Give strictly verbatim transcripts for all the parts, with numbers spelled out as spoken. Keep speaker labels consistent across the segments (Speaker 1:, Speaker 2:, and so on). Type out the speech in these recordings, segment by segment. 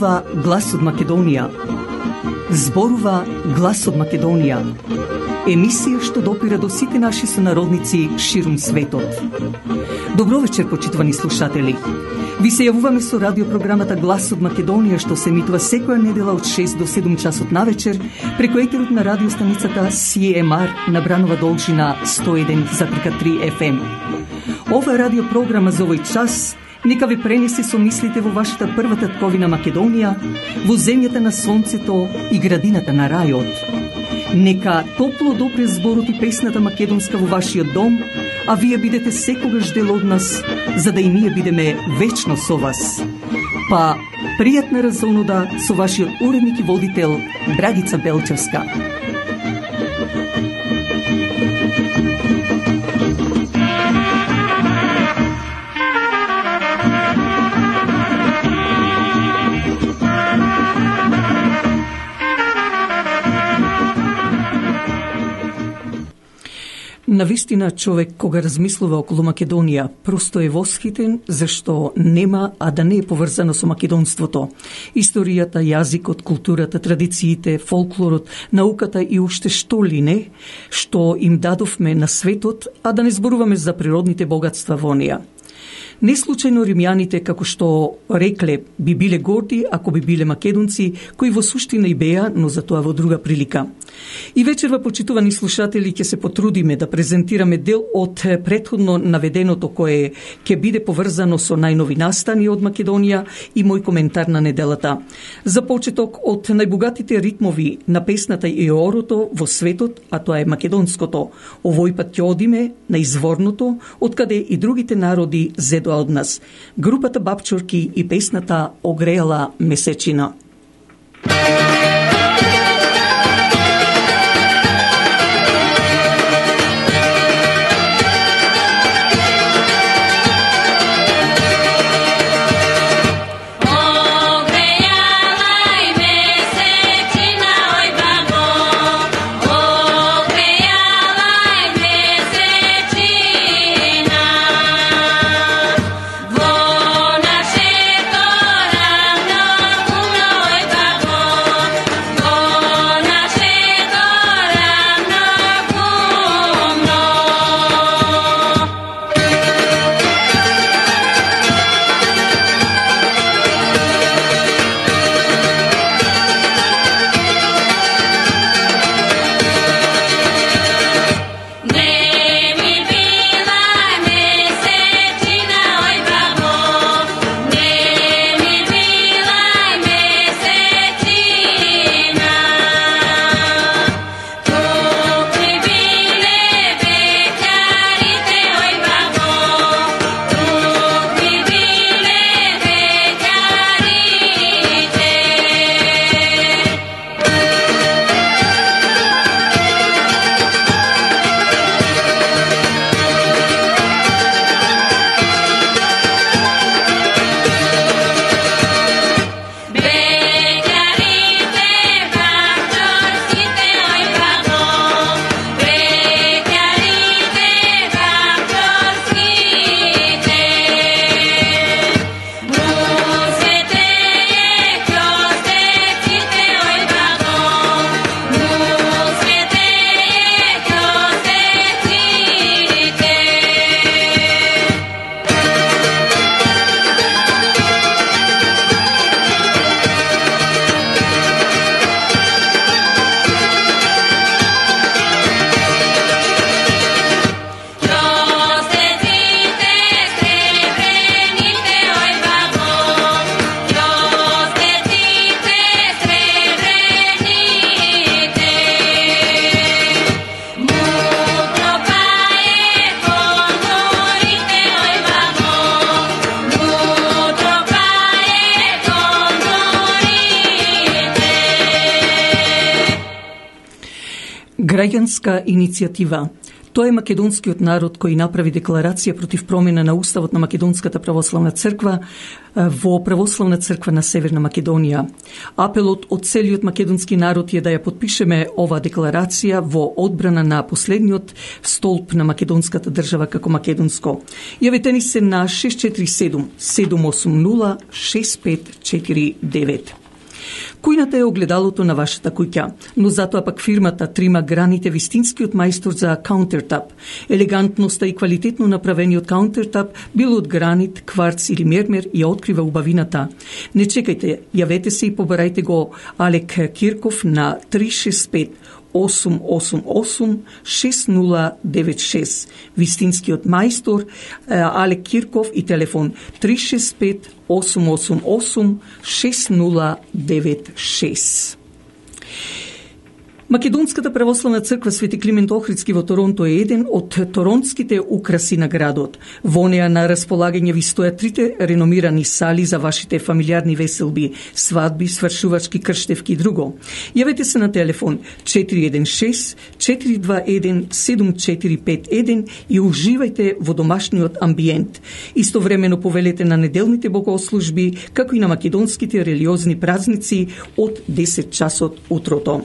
Speaker 1: Зборува глас од Македонија. Зборува глас од Македонија. Емисија што допира до сите наши сонародници ширум светот. Добро вечер, почитувани слушатели. Ви се јавуваме со радиопрограмата Глас од Македонија, што се емитува секоја недела од шест до седум часот на вечер преку етерот на радиостаницата Си Ем Ар на Бранова должина сто еден запирка три Еф Ем. Ова радиопрограма за овој час нека ви пренесе со мислите во вашата прва татковина Македонија, во земјата на сонцето и градината на рајот. Нека топло допре зборот и песната македонска во вашиот дом, а вие бидете секогаш дел од нас, за да и ние бидеме вечно со вас. Па, пријатна разонуда со вашиот уредник и водител Драгица Белчевска. Навистина, човек кога размислува околу Македонија, просто е восхитен, зашто нема, а да не е поврзано со македонството. Историјата, јазикот, културата, традициите, фолклорот, науката и уште што ли не, што им дадовме на светот, а да не зборуваме за природните богатства во неа. Не случајно римјаните, како што рекле, би биле горди ако би биле македонци, кои во суштина и беа, но за тоа во друга прилика. И вечерва, почитувани слушатели, ќе се потрудиме да презентираме дел од претходно наведеното кое ќе биде поврзано со најнови настани од Македонија и мој коментар на неделата. За почеток од најбогатите ритмови на песната и орото во светот, а тоа е македонското. Овој пат ќе одиме на изворното, откаде и другите народи зедоа од нас. Групата Бабчорки и песната Огреала месечина. Граѓанска иницијатива. Тоа е македонскиот народ кој направи декларација против промена на уставот на Македонската православна црква во Православна црква на Северна Македонија. Апелот од целиот македонски народ е да ја подпишеме ова декларација во одбрана на последниот столб на македонската држава како македонско. Јавете ни се на шест четири седум седум осум нула шест пет четири девет. Кујната е огледалото на вашата куќа, но затоа пак фирмата трима граните вистинскиот мајстор за каунтертап. Елегантноста и квалитетно направениот каунтертап, било од гранит, кварц или мермер, ја открива убавината. Не чекајте, јавете се и побарајте го Алек Кирков на три шест пет осум осум осум шест нула девет шест. Вистинскиот мајстор Алек Кирков и телефон три шест пет осум осум осум шест нула девет шест. Македонската православна црква Свети Климент Охридски во Торонто е еден од торонтските украси на градот. Во неа на располагање ви стојат трите реномирани сали за вашите фамилиарни веселби, свадби, свршувачки, крштевки и друго. Јавете се на телефон четири еден шест четири два еден седум четири пет еден и уживајте во домашниот амбиент. Истовремено повелете на неделните богослужби, како и на македонските религиозни празници од десет часот утрото.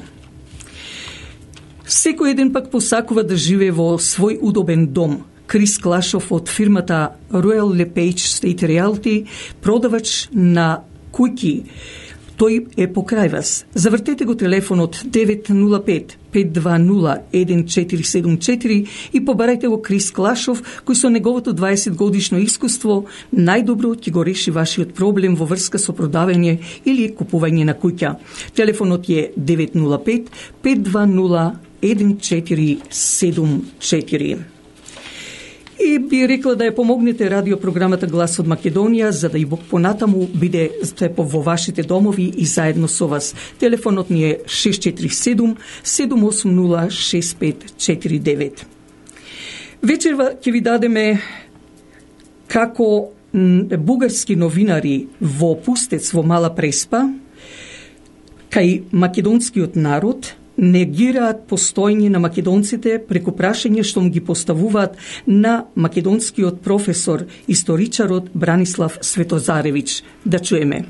Speaker 1: Секој еден пак посакува да живее во свој удобен дом. Крис Клашов од фирмата Royal LePage State Realty, продавач на куќи. Тој е покрај вас. Завртете го телефонот девет нула пет пет два нула еден четири седум четири и побарајте го Крис Клашов, кој со неговото дваесет годишно искуство најдобро ќе го реши вашиот проблем во врска со продавање или купување на куќа. Телефонот е девет нула пет пет два нула еден четири седум четири. И би рекла да ја помогнете радиопрограмата Глас од Македонија, за да и понатаму биде во вашите домови и заедно со вас. Телефонот ни е шест четири седум седум осум нула шест пет четири девет. Вечерва ќе ви дадеме како бугарски новинари во Пустец во Мала Преспа кај македонскиот народ негираат постојње на македонците преку прашање што му ги поставуваат на македонскиот професор, историчарот Бранислав Светозаревич. Да чуеме.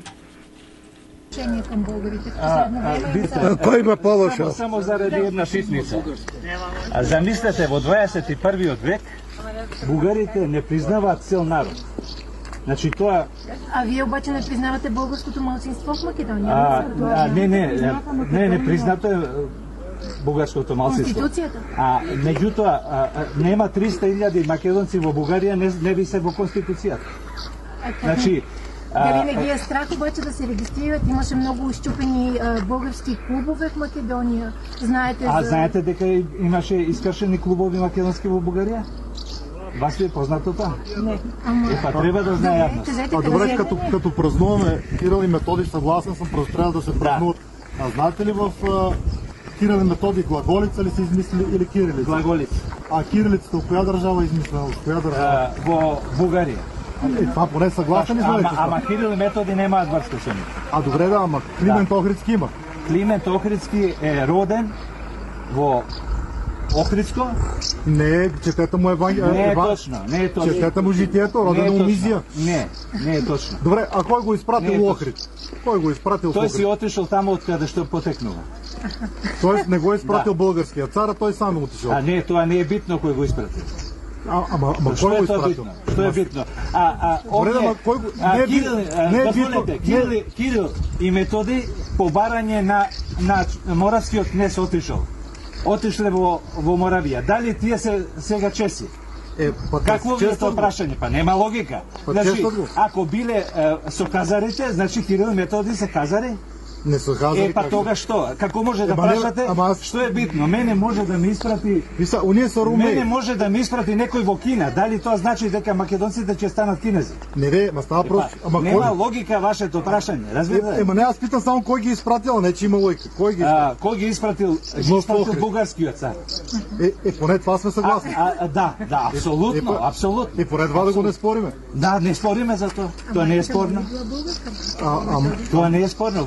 Speaker 2: Кој ме полоша?
Speaker 3: Само заради една шитница. А замислете, во дваесет и првиот век бугарите не признаваат цел народ. Значи тоа...
Speaker 4: А вие обаче не признавате българското малцинство в Македонија?
Speaker 3: А, а, не, не, не, не признато е бугарското малцинство.
Speaker 4: Конституцијата?
Speaker 3: А, меѓутоа, а, нема триста илјади македонци во Бугарија, не, не ви се во Конституцијата. Значи...
Speaker 4: Дали не ги е страх обаче да се регистрират? Имаше многу изчупени а, български клубове в Македонија. Знаете за...
Speaker 3: А знаете дека имаше искршени клубови македонски во Бугарија? Вас ви е познато тоа?
Speaker 4: Не. Ама...
Speaker 3: Е, па треба да знае јавност.
Speaker 2: А добре, като, като празнуваме Кирил и Методи, съгласен съм, просто трябва да се празнуват. Да. А знаете ли в а, Кирил и Методи глаголица ли се измислили или кирилица?
Speaker 3: Глаголица.
Speaker 2: А кирилицата от коя държава е измислена? От коя държава?
Speaker 3: А, во Бугарија.
Speaker 2: Е, това поне съгласен ли знаете?
Speaker 3: Ама, ама Кирил и Методи немаат врска со нив.
Speaker 2: А добре да, ама Климент да. Охридски има.
Speaker 3: Климент Охридски е роден во Охридско?
Speaker 2: Не, четете му Евангелие.
Speaker 3: Не е точно, не е точно.
Speaker 2: Четете му житието, роден у Мизија.
Speaker 3: Не, не е точно.
Speaker 2: Добре, а кой го изпратил у Охрид? Кой го изпратил
Speaker 3: Той
Speaker 2: Охрид?
Speaker 3: си отишол тамо од каде што потекнува.
Speaker 2: Тоест не го изпратил
Speaker 3: да.
Speaker 2: българския цар, а той сам отишол.
Speaker 3: А не, тоа не е битно кој го испратил.
Speaker 2: А, ама, ама
Speaker 3: Што
Speaker 2: кой
Speaker 3: е
Speaker 2: го
Speaker 3: тоа
Speaker 2: изпратил?
Speaker 3: битно? Што е битно? А, а,
Speaker 2: Добре,
Speaker 3: овде,
Speaker 2: ама кой го...
Speaker 3: а,
Speaker 2: Не е
Speaker 3: Кирил,
Speaker 2: битно, не е битно.
Speaker 3: Кирил, Кирил и Методи по барање на, на Моравскиот кнез отишол. Отишле во, во Моравија. Дали тие се сега чеси?
Speaker 2: Е, па,
Speaker 3: Какво ви е тоа прашање? Па нема логика.
Speaker 2: Па,
Speaker 3: значи,
Speaker 2: го.
Speaker 3: ако биле е, со казарите, значи Кирил и Методи се казари?
Speaker 2: Не се казари.
Speaker 3: Е, па тога што? Како може да
Speaker 2: Ема не,
Speaker 3: прашате?
Speaker 2: ама аз-
Speaker 3: Што е битно? Мене може да ми испрати
Speaker 2: Виса, оние са румеи.
Speaker 3: Мене може да ми испрати некој во Кина. Дали тоа значи дека македонците ќе станат кинези?
Speaker 2: Не, не, ма става
Speaker 3: Па,
Speaker 2: просто... Ама
Speaker 3: нема
Speaker 2: кой...
Speaker 3: логика вашето прашање.
Speaker 2: Е,
Speaker 3: Разбирате?
Speaker 2: ема не, аз питам само кой ги изпратил, а не че има логика. Кой ги изпратил?
Speaker 3: А, кој ги испратил? Ги
Speaker 2: Во
Speaker 3: испратил
Speaker 2: Охрид.
Speaker 3: бугарскиот цар.
Speaker 2: Е, е, поне това сме
Speaker 3: А,
Speaker 2: съгласни.
Speaker 3: а, а, да, да, апсолутно,
Speaker 2: Е, па-
Speaker 3: апсолутно.
Speaker 2: И поне това да го не спориме.
Speaker 3: Да, не спориме за тоа. Тоа не е спорно.
Speaker 2: А, ама,
Speaker 3: Тоа не е спорно. Во...
Speaker 2: Еми, шо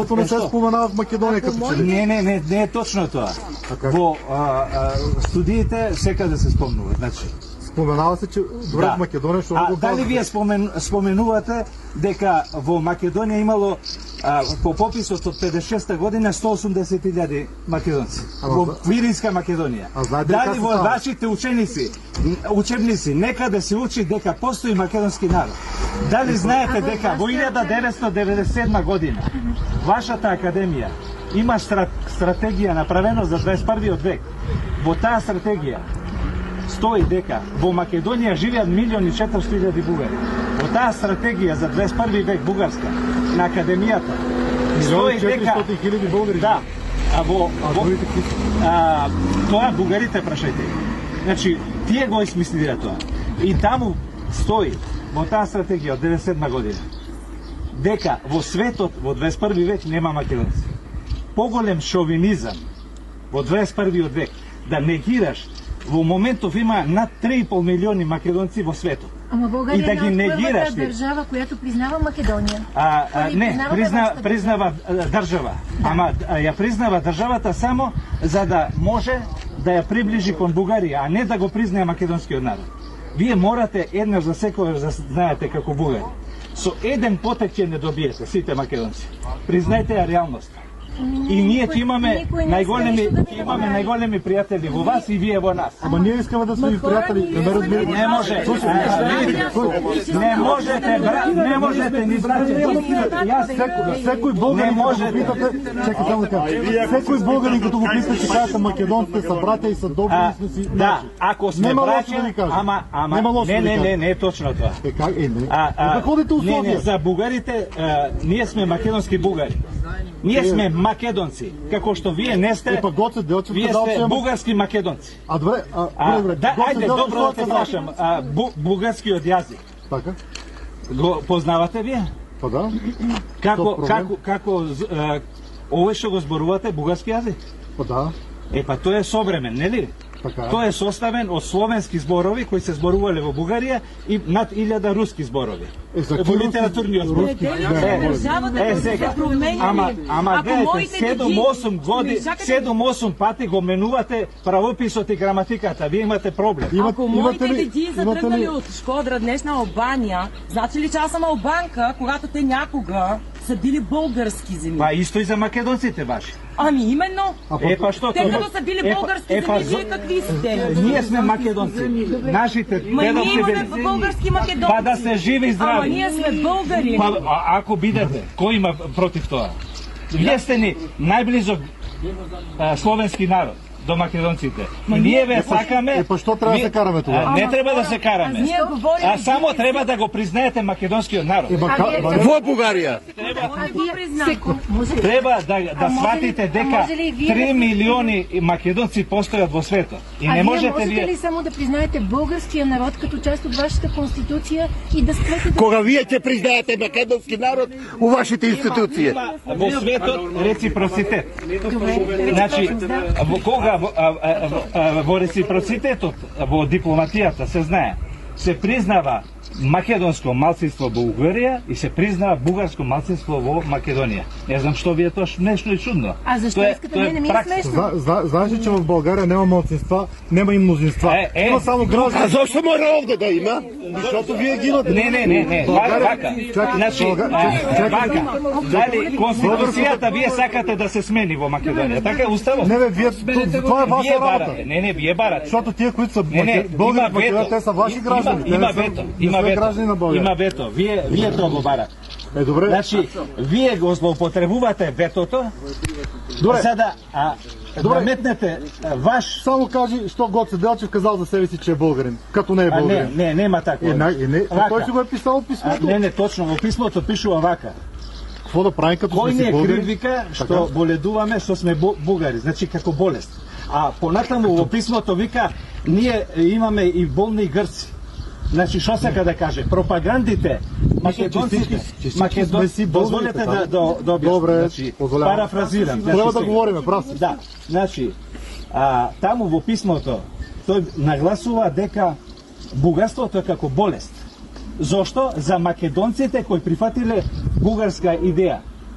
Speaker 2: Зашто не се споменава в Македонија като че ли?
Speaker 3: Не, не, не, не е точно тоа. Во а, а, студиите секаде се спомнува, значи.
Speaker 2: Споменава се, че добре
Speaker 3: Да.
Speaker 2: в Македонија што
Speaker 3: А
Speaker 2: го
Speaker 3: дали вие спомен, споменувате дека во Македонија имало а, по пописот од педесет и шеста година сто и осумдесет илјади македонци
Speaker 2: Ама
Speaker 3: во
Speaker 2: за-
Speaker 3: Пиринска Македонија.
Speaker 2: А знаете ли
Speaker 3: Дали
Speaker 2: како се
Speaker 3: во
Speaker 2: става?
Speaker 3: вашите ученици, учебници некаде се учи дека постои македонски народ? Дали знаете дека во илјада деветстотини деветдесет и седма година вашата академија има стра, стратегија направено за дваесет и првиот век? Во таа стратегија стои дека во Македонија живеат милион и четиристотини илјади бугари. Во таа стратегија за дваесет и први век бугарска на академијата стои дека
Speaker 2: четиристотини хиляди българи.
Speaker 3: да, а во,
Speaker 2: А
Speaker 3: во
Speaker 2: другите кои се?
Speaker 3: а, тоа бугарите прашајте. Значи тие го измислиле тоа. И таму стои во таа стратегија од деветдесет и седма година дека во светот во дваесет и први век нема македонци. Поголем шовинизам во дваесет и првиот век да негираш во моментов има над три и пол милиони македонци во светот.
Speaker 4: Ама
Speaker 3: И
Speaker 4: България
Speaker 3: да
Speaker 4: е
Speaker 3: ги
Speaker 4: една од
Speaker 3: негираш
Speaker 4: првата
Speaker 3: ти.
Speaker 4: држава која признава Македонија.
Speaker 3: А, а
Speaker 4: Кој
Speaker 3: не,
Speaker 4: признава
Speaker 3: призна,
Speaker 4: вашата
Speaker 3: признава а, држава. Ама а, ја признава државата само за да може да ја приближи кон Бугарија, а не да го признае македонскиот народ. Вие морате еднаш за секој да знаете како бугари. Со еден потек ќе не добиете сите македонци. Признајте ја реалноста. И ние ќе имаме
Speaker 4: Никој не
Speaker 3: најголеми
Speaker 4: иска ништо да
Speaker 3: ќе
Speaker 4: ви
Speaker 3: имаме
Speaker 4: направи.
Speaker 3: најголеми пријатели во вас и вие во нас.
Speaker 2: Ама ние искаме да сме ви пријатели, не ме разбирате.
Speaker 3: Не може. Не можете, бра, не можете ни браќа. Јас
Speaker 2: Секој, секој българин
Speaker 3: Не
Speaker 2: като го
Speaker 3: можете.
Speaker 2: питате, чекай само да кажа. Секој българин като го питате, ќе кажете македонците са братја и са добри
Speaker 3: А,
Speaker 2: и сме си
Speaker 3: да,
Speaker 2: наши.
Speaker 3: ако сме
Speaker 2: Нема лошо
Speaker 3: браќа,
Speaker 2: да ви кажам.
Speaker 3: ама, ама,
Speaker 2: Нема лошо
Speaker 3: не,
Speaker 2: да ви
Speaker 3: не, не,
Speaker 2: кажам.
Speaker 3: не е точно тоа.
Speaker 2: Е как е не?
Speaker 3: А, а,
Speaker 2: Е, како ходите у
Speaker 3: не, не,
Speaker 2: Софија?
Speaker 3: за бугарите, а, ние сме македонски бугари. Ние сме македонци, како што вие не сте.
Speaker 2: Е, па Гоце Делчев
Speaker 3: Вие
Speaker 2: казал, че
Speaker 3: сте
Speaker 2: е
Speaker 3: бугарски македонци.
Speaker 2: А добре, а,
Speaker 3: А,
Speaker 2: добре, добре.
Speaker 3: да,
Speaker 2: Гоце
Speaker 3: ајде,
Speaker 2: Делчев
Speaker 3: добро да
Speaker 2: што
Speaker 3: те
Speaker 2: казал?
Speaker 3: прашам, а, бу, бугарскиот јазик.
Speaker 2: Така?
Speaker 3: Го познавате вие?
Speaker 2: Па да.
Speaker 3: Како,
Speaker 2: Што проблем?
Speaker 3: како, како, з- а, овој што го зборувате, бугарски јазик?
Speaker 2: Па да.
Speaker 3: Е, па тој е современ, нели?
Speaker 2: Така.
Speaker 3: Тој е составен од словенски зборови кои се зборувале во Бугарија и над илјада руски зборови.
Speaker 2: Е, за
Speaker 3: Во
Speaker 2: кои
Speaker 3: литературниот збор.
Speaker 2: руски?
Speaker 3: Е, е, сега. Ама, ама гледате, седум-осум годи, седум-осум пати го менувате правописот и граматиката. Вие имате проблем.
Speaker 2: Има-
Speaker 5: Ако
Speaker 2: имате
Speaker 5: моите
Speaker 2: ли-
Speaker 5: деди са
Speaker 2: имате ли-
Speaker 5: тръгнали от Шкодра днес на Албания, значи ли че аз съм албанка, когато те някога са били български земи?
Speaker 3: Па исто и за македонците ваши.
Speaker 5: Ами именно.
Speaker 2: А па-
Speaker 3: Е, па што?
Speaker 5: Те
Speaker 3: тоа?
Speaker 5: като са били
Speaker 3: Е, па-
Speaker 5: български
Speaker 3: е, па
Speaker 5: земи,
Speaker 3: зо-
Speaker 5: вие какви сте?
Speaker 3: Ние сме македонци. Нашите
Speaker 5: Ма и ние
Speaker 3: дедовци
Speaker 5: имаме
Speaker 3: били.
Speaker 5: български македонци.
Speaker 3: Па да се живи и
Speaker 5: Ама
Speaker 3: здрави.
Speaker 5: ние сме българи.
Speaker 3: Па, а, ако бидете, кој има против тоа? Вие сте ни најблизок а, словенски народ до македонците. И ние ве сакаме.
Speaker 2: Е, па што треба да
Speaker 3: вие-
Speaker 2: се караме тоа?
Speaker 3: А, Не треба да се караме.
Speaker 5: Ние говорим.
Speaker 3: А само треба да го признаете македонскиот народ.
Speaker 2: Е, ба,
Speaker 4: А
Speaker 2: ка-
Speaker 4: вие-
Speaker 2: ба,
Speaker 6: Во Бугарија.
Speaker 4: А вие секунд, може ли?
Speaker 3: Треба да, да
Speaker 4: А може ли-
Speaker 3: сватите
Speaker 4: а
Speaker 3: дека
Speaker 4: може ли вие
Speaker 3: три
Speaker 4: да-
Speaker 3: милиони македонци постојат во светот. И
Speaker 4: А
Speaker 3: не
Speaker 4: вие
Speaker 3: можете
Speaker 4: можете
Speaker 3: вие.
Speaker 4: ли само да признаете българския народ като част от вашата конституция и да спрете да...
Speaker 6: Кога вие ќе признаете македонски народ у вашите институции.
Speaker 3: Има во светот реципроцитет. Значи, во кога во, а, а, а, во реципроцитетот во дипломатијата се знае, се признава македонско малцинство во Бугарија и се признава бугарско малцинство во Македонија. Не знам што ви е тоа нешто и чудно.
Speaker 4: А защо
Speaker 3: Тоа е-
Speaker 4: искате?
Speaker 3: тоа е
Speaker 4: Не, не ми е
Speaker 3: пракса.
Speaker 4: смешно.
Speaker 2: Зна, зна, знаеш ли, че в България няма малцинства, нема и мнозинства.
Speaker 3: Е, е.
Speaker 2: Има само
Speaker 6: А
Speaker 2: граждани.
Speaker 6: зошто мора овде да има?
Speaker 2: Защото вие ги имате.
Speaker 3: Не, не, не, не.
Speaker 2: България-
Speaker 3: Вака.
Speaker 2: Чакай,
Speaker 3: Значи,
Speaker 2: Българ-
Speaker 3: а,
Speaker 2: чакай,
Speaker 3: вака.
Speaker 2: чакай.
Speaker 3: Дали конституцијата вие сакате да се смени во Македонија? Така е уставот.
Speaker 2: Не бе, вие, това е ваша
Speaker 3: Вие
Speaker 2: работа.
Speaker 3: барате. Не, не, вие барате.
Speaker 2: Защото тия, които са
Speaker 3: Не, не,
Speaker 2: българи
Speaker 3: има
Speaker 2: в Македония,
Speaker 3: вето.
Speaker 2: те са ваши граждани.
Speaker 3: Има,
Speaker 2: Те
Speaker 3: има
Speaker 2: не са-
Speaker 3: вето.
Speaker 2: не
Speaker 3: Има
Speaker 2: са
Speaker 3: вето.
Speaker 2: граждани на България.
Speaker 3: Има вето. Вие, вие тоа го барате.
Speaker 2: Е, добре.
Speaker 3: Значи, вие го злоупотребувате ветото,
Speaker 2: Добре.
Speaker 3: за да, а,
Speaker 2: Добре.
Speaker 3: да метнете а, ваш...
Speaker 2: Само кажи, що Гоце Делчев казал за себе си, че е българин, като не е
Speaker 3: А, не,
Speaker 2: българин.
Speaker 3: не, нема такво.
Speaker 2: Е, не, е, не,
Speaker 3: Вака.
Speaker 2: той си го е писал в
Speaker 3: А,
Speaker 2: писмото.
Speaker 3: не, не, точно, во писмото пишува вака.
Speaker 2: Какво да правим, като
Speaker 3: Кој
Speaker 2: сме
Speaker 3: ни
Speaker 2: си
Speaker 3: е
Speaker 2: българи?
Speaker 3: крив вика што
Speaker 2: Така.
Speaker 3: боледуваме што сме бу- бугари, значи како болест. А понатаму во писмото вика ние имаме и болни грци. Значи што сака да каже? Пропагандите македонците,
Speaker 2: че всички сме
Speaker 3: македон...
Speaker 2: си болни,
Speaker 3: Дозволете
Speaker 2: така.
Speaker 3: да да да објаснам.
Speaker 2: Добре,
Speaker 3: значи,
Speaker 2: позволявам.
Speaker 3: парафразирам.
Speaker 2: Треба
Speaker 3: значи,
Speaker 2: да
Speaker 3: сега.
Speaker 2: говориме, прав си.
Speaker 3: Да, значи, а, таму во писмото тој нагласува дека бугарството е како болест. Зошто? За македонците кои прифатиле бугарска идеја.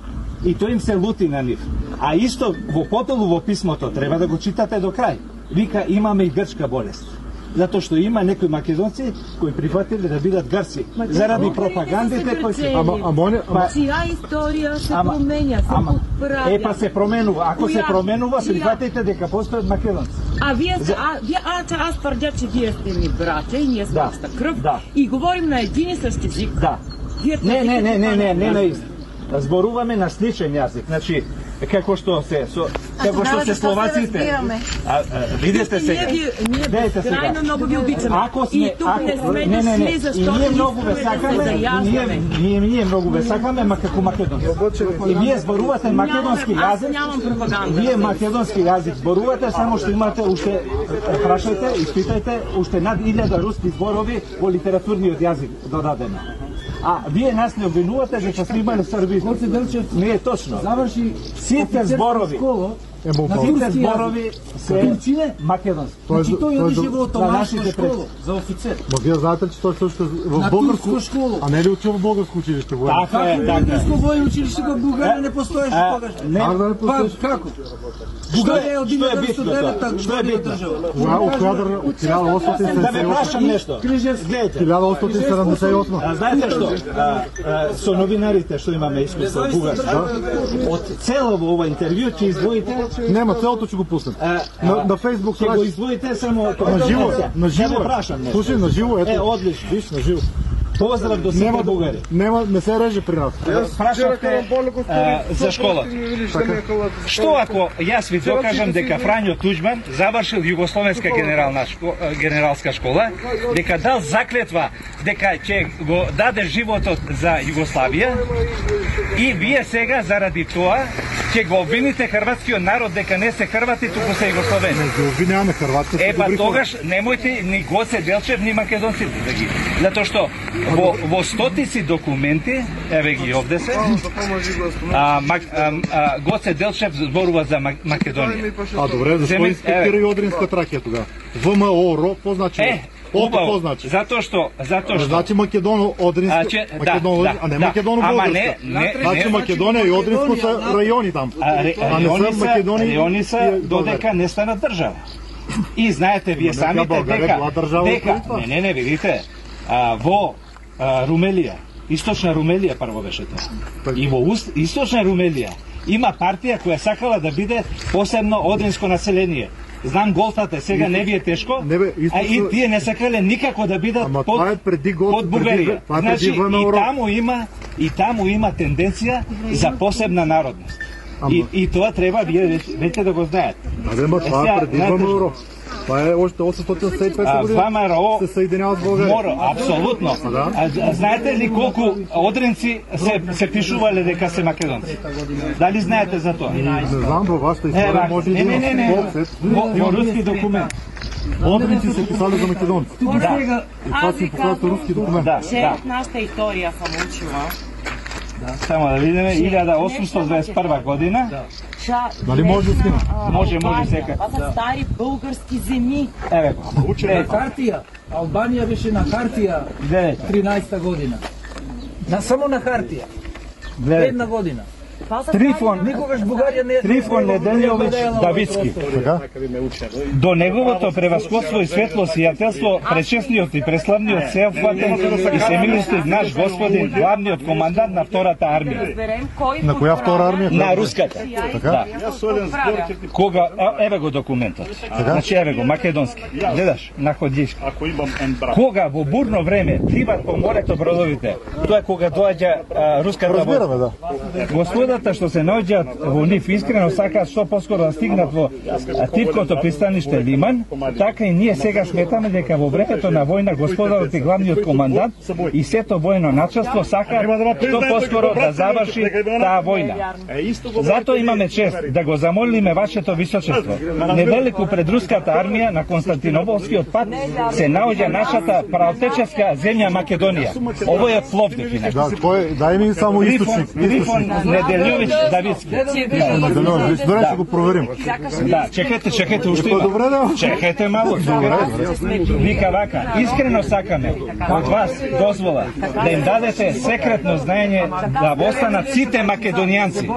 Speaker 3: и тој им се лути на нив. А исто во потолу во писмото треба да го читате до крај. Вика имаме и грчка болест. Затоа што има некои македонци кои прифатиле да бидат грци заради пропагандите кои се.
Speaker 2: Ама ама ама
Speaker 5: Чија историја се променја, се подправја.
Speaker 3: Е па се променува. Ако се променува, прифатите дека постојат македонци.
Speaker 5: А вие а вие а че аз тврдя, че вие сте ми браќа и ние сме
Speaker 3: Да.
Speaker 5: иста крв
Speaker 3: Да.
Speaker 5: и говорим на един и същ език.
Speaker 3: Да.
Speaker 5: Вие
Speaker 3: Не, не, не, не, не, не,
Speaker 5: не.
Speaker 3: не. Зборуваме на сличен јазик. Значи, како што се со како што се словаците. А, а, видете сега.
Speaker 5: Ние ние
Speaker 3: Гледайте сега.
Speaker 5: безкрајно многу ви обичаме.
Speaker 3: Ако сме,
Speaker 5: и тук
Speaker 3: ако,
Speaker 5: не сме
Speaker 3: не, не, не,
Speaker 5: дошли,
Speaker 3: и
Speaker 5: защото
Speaker 3: ние многу ве
Speaker 5: искаме да
Speaker 3: сакаме,
Speaker 5: се
Speaker 3: и ние,
Speaker 5: заяждаме.
Speaker 3: ние, ние многу ве сакаме, ма како македонци. И вие зборувате македонски
Speaker 5: Нямаме- аз
Speaker 3: јазик.
Speaker 5: нямам пропаганда.
Speaker 3: Вие македонски јазик зборувате, само што имате уште, прашајте, испитајте, уште над илјада руски зборови во литературниот јазик додадено. А вие нас не обвинувате дека сме имале срби. Не е точно.
Speaker 7: Заврши
Speaker 3: Сите зборови,
Speaker 2: е му
Speaker 3: сите зборови се македонски.
Speaker 2: Тоа е
Speaker 7: Значи тој
Speaker 2: тоа е
Speaker 7: одише во отоманска
Speaker 3: нашите
Speaker 7: школа за офицер.
Speaker 2: Ма вие знаете ли че тој што во
Speaker 7: На
Speaker 2: българско
Speaker 7: турска школа.
Speaker 2: а не ли учил во българско училиште во?
Speaker 3: Така е,
Speaker 7: Како
Speaker 3: така е.
Speaker 7: българско војно училиште во Бугарија не постоеше
Speaker 3: А,
Speaker 7: тогаш?
Speaker 3: не,
Speaker 2: Как да не
Speaker 7: Па
Speaker 2: постоиш?
Speaker 7: како?
Speaker 3: Што
Speaker 7: Бугарија е
Speaker 3: е,
Speaker 7: од
Speaker 3: што е битно
Speaker 7: деветнаесет
Speaker 3: тоа? Што е
Speaker 7: година
Speaker 3: битно?
Speaker 7: држава.
Speaker 2: Која од која држава? Од хиляда осумстотини
Speaker 3: Да ме
Speaker 2: седемдесет и осма?
Speaker 3: прашам нешто. Гледайте.
Speaker 2: хиляда осумстотини седемдесет и осма.
Speaker 3: А знаете што? А, а, со новинарите што имаме искуство во Бугарска. Од цело во ова интервју ќе издвоите
Speaker 2: Нема, целото ќе го пуснем.
Speaker 3: а,
Speaker 2: На на Facebook
Speaker 3: ќе го
Speaker 2: страница.
Speaker 3: издвоите само
Speaker 2: На живо, на живо.
Speaker 3: Да ме прашам нешто.
Speaker 2: Слушај, на живо, ето.
Speaker 3: Е, одлично.
Speaker 2: Виж, на живо.
Speaker 3: Поздрав до сите
Speaker 2: Нема,
Speaker 3: бугари.
Speaker 2: нема, не се реже при нас.
Speaker 3: Прашавте а, за школата. Што ако јас ви докажам дека Фрањо Туџман завршил Југословенска генерална школа, генералска школа, дека дал заклетва дека ќе го даде животот за Југославија и вие сега заради тоа ќе го обвините хрватскиот народ дека не се хрвати, туку се југословени.
Speaker 2: Ги обвиняваме хрватите.
Speaker 3: Е, па тогаш немојте ни Гоце Делчев, ни македонците да ги. Затоа што во, во стотици документи, еве ги овде се, а, мак, а, а, Гоце Делчев зборува за Мак- Македонија.
Speaker 2: А добре, зашто
Speaker 3: Земе-
Speaker 2: инспектира
Speaker 3: еве.
Speaker 2: и Одринска Тракија тога? ВМО, по значи?
Speaker 3: Е,
Speaker 2: Ото
Speaker 3: убаво,
Speaker 2: по значи?
Speaker 3: затоа што, затоа што,
Speaker 2: Значи Македоно, Одринска,
Speaker 3: А, че- да,
Speaker 2: Македоно,
Speaker 3: да,
Speaker 2: а не
Speaker 3: да.
Speaker 2: Македоно
Speaker 3: Ама
Speaker 2: Българска.
Speaker 3: не, не,
Speaker 2: Значи
Speaker 3: не.
Speaker 2: Македонија и Одринско се рајони там.
Speaker 3: А, ре,
Speaker 2: А не
Speaker 3: райони
Speaker 2: се
Speaker 3: са,
Speaker 2: Македонија
Speaker 3: райони
Speaker 2: и
Speaker 3: са
Speaker 2: Българија.
Speaker 3: додека не станат држава. И знаете вие
Speaker 2: Ма нека
Speaker 3: самите
Speaker 2: Българија
Speaker 3: дека,
Speaker 2: била држава
Speaker 3: дека,
Speaker 2: преди това.
Speaker 3: не, не, не, видите, а, во а, Румелија, источна Румелија прво беше тоа.
Speaker 2: Така.
Speaker 3: И во уст, источна Румелија има партија која сакала да биде посебно одринско население. Знам Голтате, сега не ви е тешко,
Speaker 2: Не бе,
Speaker 3: а
Speaker 2: источно-
Speaker 3: и тие не сакале никако да бидат
Speaker 2: Ама
Speaker 3: под,
Speaker 2: тоа е преди Гол-
Speaker 3: под
Speaker 2: преди-
Speaker 3: Бугарија.
Speaker 2: тоа е преди
Speaker 3: Значи, и
Speaker 2: ВМРО.
Speaker 3: таму има и таму има тенденција за посебна народност. И, и тоа треба вие веќе- веќе да го знаете.
Speaker 2: А да, ма
Speaker 3: Е,
Speaker 2: това
Speaker 3: сега,
Speaker 2: е преди
Speaker 3: знаете
Speaker 2: ВМРО. Това е още осемстотин седемдесет и пета
Speaker 3: А,
Speaker 2: година.
Speaker 3: ВМРО
Speaker 2: се съединява с България.
Speaker 3: Мора, апсолутно.
Speaker 2: да.
Speaker 3: А, а знаете ли колку одринци се, се пишувале дека се македонци? Дали знаете за тоа?
Speaker 2: Не знам, във вашата
Speaker 3: Е,
Speaker 2: история
Speaker 3: ба,
Speaker 2: може и да
Speaker 3: не, не,
Speaker 2: има.
Speaker 3: не, не.
Speaker 2: Офсет.
Speaker 3: Во, во руски документ.
Speaker 2: Одринци се писали за македонци.
Speaker 3: Да,
Speaker 2: И това си показват руски документ.
Speaker 3: да,
Speaker 5: Че
Speaker 3: да.
Speaker 5: нашата историја сам учила.
Speaker 3: Само да видиме, илјада осумстотини дваесет и прва година.
Speaker 5: Ша,
Speaker 2: Нали може да снима?
Speaker 3: Може, може, сека.
Speaker 5: Това са стари български земи.
Speaker 3: Еве го.
Speaker 7: На хартија, Албанија беше на хартија
Speaker 3: Гледайте,
Speaker 7: тринаесета година. На само на хартија.
Speaker 3: гледайте.
Speaker 7: Една година.
Speaker 5: Това са
Speaker 3: Трифон,
Speaker 7: Никогаш Бугарија не
Speaker 3: Трифон Неделјовиќ Давидски.
Speaker 2: Така?
Speaker 3: До неговото превасходство и светло сиятелство, пречесниот и преславниот сеопфатен и семилистиот наш господин, главниот командант на втората армија.
Speaker 5: разберем кој
Speaker 2: На која втора армија?
Speaker 3: На руската.
Speaker 2: Така?
Speaker 3: Да. Кога, а, еве го документот. Значи еве го македонски. Гледаш, на ходишка. Кога во бурно време пливат по морето бродовите, тоа е кога доаѓа а, руската
Speaker 2: Разбираме, да.
Speaker 3: Господата што се наоѓаат во нив искрено сакаат што поскоро да стигнат во а, тивкото пристаниште Лиман, така и ние сега сметаме дека во времето на војна господарот и главниот командант и сето војно началство сакаат што поскоро да заврши таа војна. Затоа имаме чест да го замолиме вашето височество. Невелико пред руската армија на Константинополскиот пат се наоѓа нашата праотеческа земја Македонија. Ово е Пловдив инаку.
Speaker 2: Да, кој, дај ми само
Speaker 3: Трифон,
Speaker 2: источник.
Speaker 3: Трифон
Speaker 2: Источник.
Speaker 3: Неделјовиќ Милович Давидски.
Speaker 2: Добре, ще го проверим.
Speaker 3: Да, чекайте, чекайте, уште има.
Speaker 2: Добре, да.
Speaker 3: Чекайте малку. Вика вака, искрено сакаме од вас дозвола да им дадете секретно знаење да останат сите македонијанци.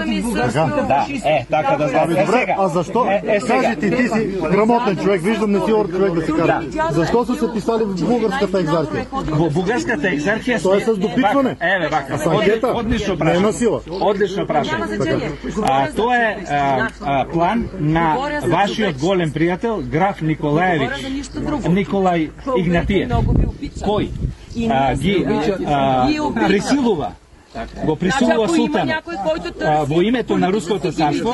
Speaker 3: Да, е, така да знаете. Е,
Speaker 2: Добре,
Speaker 3: сега.
Speaker 2: а защо?
Speaker 3: Е, е, сега.
Speaker 2: Кажи ти, ти си грамотен човек, виждам не си орд човек да се каже. Защо са се писали в българската екзархия?
Speaker 3: Во бугарската екзархија
Speaker 2: Тоа е с допитване.
Speaker 3: Еве вака.
Speaker 2: с анкета?
Speaker 3: Одлично
Speaker 2: Нема
Speaker 3: прашање.
Speaker 2: сила.
Speaker 3: Одлично прашање. А тоа е а, а, план на вашиот голем пријател граф Николаевич Николај Игнатиев, кој а, ги а, присилува го присилува султанот а, во името на Руското царство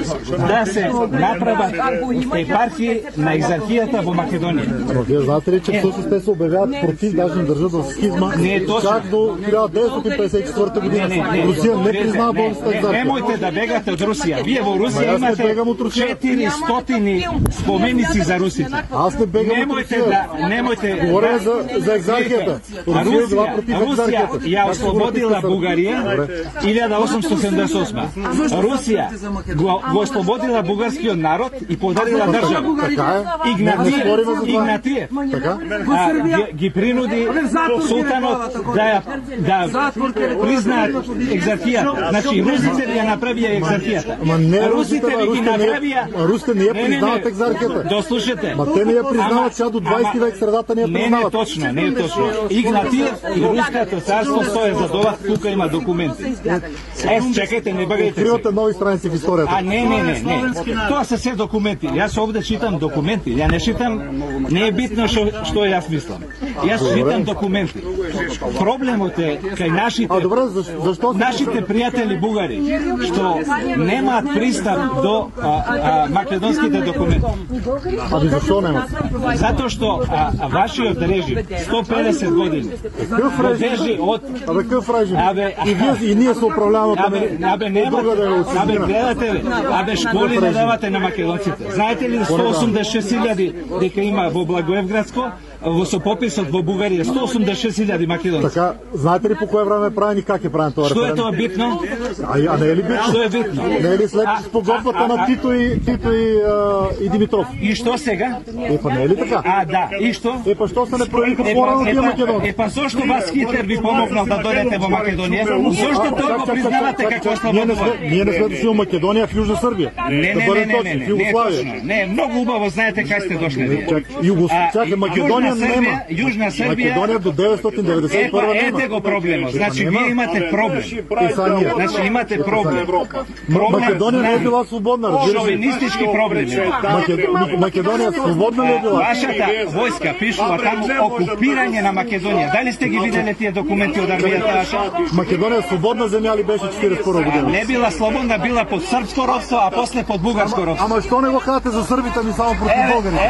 Speaker 3: да се направат епархии на екзархијата во Македонија.
Speaker 2: Но вие знаете ли, че всъщност те се обявяват против, даже им държат в схизма,
Speaker 3: Не е точно.
Speaker 2: чак до хиляда деветстотин петдесет и четвърта година. Русия не признава българската екзархия.
Speaker 3: Немојте да бегате од Русија. Вие во
Speaker 2: Ма
Speaker 3: Русија
Speaker 2: јас не
Speaker 3: имате
Speaker 2: бегам од Русија.
Speaker 3: четиристотини споменици за русите.
Speaker 2: Аз не бегам от
Speaker 3: Немојте
Speaker 2: Русия.
Speaker 3: да, немојте.
Speaker 2: Говоря за, за екзархията.
Speaker 3: А
Speaker 2: Русия е била
Speaker 3: Русија,
Speaker 2: против
Speaker 3: Русија
Speaker 2: екзархията.
Speaker 3: ја ослободила Бугарија илјада осумстотин седумдесет и осма. Русија го, го ослободила бугарскиот народ и подарила држава.
Speaker 2: Така е. Не
Speaker 3: Игнатиев,
Speaker 2: спориме за това.
Speaker 3: Игнатиев
Speaker 2: Така?
Speaker 3: а, ги, ги принуди султанот да ја да признаат екзархијата. Значи русите ја направија екзархијата.
Speaker 2: Ама не
Speaker 3: Русите ви ги
Speaker 2: русите не я-
Speaker 3: направија.
Speaker 2: русите не я
Speaker 3: Не, не,
Speaker 2: признават
Speaker 3: не.
Speaker 2: екзархията.
Speaker 3: Дослушате.
Speaker 2: Ма те не я признават,
Speaker 3: Ама-
Speaker 2: че до дваесети
Speaker 3: ама-
Speaker 2: век средата не я
Speaker 3: Не, не
Speaker 2: признават.
Speaker 3: точно, не е точно. Игнатиев и Руското царство стоje за това, тука има документи. Е, чекайте, не бъгайте се.
Speaker 2: Откривате нови страници в историята.
Speaker 3: А не, не, не, не. Тоа се се документи. Јас овде читам документи. Ја не читам, не е битно што што јас мислам. Јас читам документи. Проблемот е кај нашите
Speaker 2: А добре, защо, защо
Speaker 3: нашите пријатели бугари што немаат пристап до а, а, македонските документи.
Speaker 2: Ами защо нема?
Speaker 3: Затоа што а, а, вашиот режим сто педесет години
Speaker 2: Какъв
Speaker 3: го
Speaker 2: режим?
Speaker 3: држи од
Speaker 2: Абе, какъв режим?
Speaker 3: Абе,
Speaker 2: И вие и ние се управляваме от
Speaker 3: Абе,
Speaker 2: Америка.
Speaker 3: абе нема,
Speaker 2: Друга да е от
Speaker 3: абе
Speaker 2: чужбина.
Speaker 3: гледате ли, абе школи не давате на македонците. Знаете ли сто осумдесет и шест хиляди дека има во Благоевградско, во сопописот во Бугарија сто осумдесет и шест хиляди македонци.
Speaker 2: Така, знаете ли по кое време е правен и как е правен това
Speaker 3: Што е
Speaker 2: референдум?
Speaker 3: тоа битно?
Speaker 2: А, а не е ли битно?
Speaker 3: Што е битно?
Speaker 2: Не е ли след
Speaker 3: А,
Speaker 2: спогодбата
Speaker 3: а, а,
Speaker 2: на Тито и, Тито и, а, и Димитров?
Speaker 3: И што сега?
Speaker 2: Е, па не е ли така?
Speaker 3: А, да, и што?
Speaker 2: Е, па що се не проявиха
Speaker 3: Е,
Speaker 2: по-рано
Speaker 3: па, е,
Speaker 2: тия
Speaker 3: па,
Speaker 2: македонци?
Speaker 3: е, па зошто вас Хитлер ви помогнал да дојдете во Македонија? Зошто тоа го признавате како
Speaker 2: Ние не
Speaker 3: слободно?
Speaker 2: сме, ние не сме дошли у Македония, в Южна Сърбия.
Speaker 3: Не,
Speaker 2: Да
Speaker 3: не,
Speaker 2: бъдем
Speaker 3: не, не,
Speaker 2: точни,
Speaker 3: не,
Speaker 2: в
Speaker 3: не, не е
Speaker 2: Югославия.
Speaker 3: точно. Не, многу убаво знаете кај сте дошли вие.
Speaker 2: Чак, Югос...
Speaker 3: А,
Speaker 2: Чакай,
Speaker 3: и-
Speaker 2: Македония
Speaker 3: Южна
Speaker 2: нема.
Speaker 3: Сърбия, Южна Сърбия.
Speaker 2: Македония до деветстотин деветдесет и
Speaker 3: Епа,
Speaker 2: първа нема.
Speaker 3: ете го проблемот. Значи,
Speaker 2: нема.
Speaker 3: вие имате проблем.
Speaker 2: И са ние.
Speaker 3: Значи, имате проблем.
Speaker 2: Македония не е била свободна, разбира се.
Speaker 3: Шовинистички проблеми.
Speaker 2: Македо- Македония свободна ли е била?
Speaker 3: Вашата војска пишува таму окупирање на Македонија. Дали сте ги виделе тие документи од армијата ваша?
Speaker 2: Македония свободна земя ли беше четиридесет и първа година?
Speaker 3: Не била слободна, била под српско робство, а после под бугарско робство.
Speaker 2: Ама що не го казвате за сърбите ми само против българите?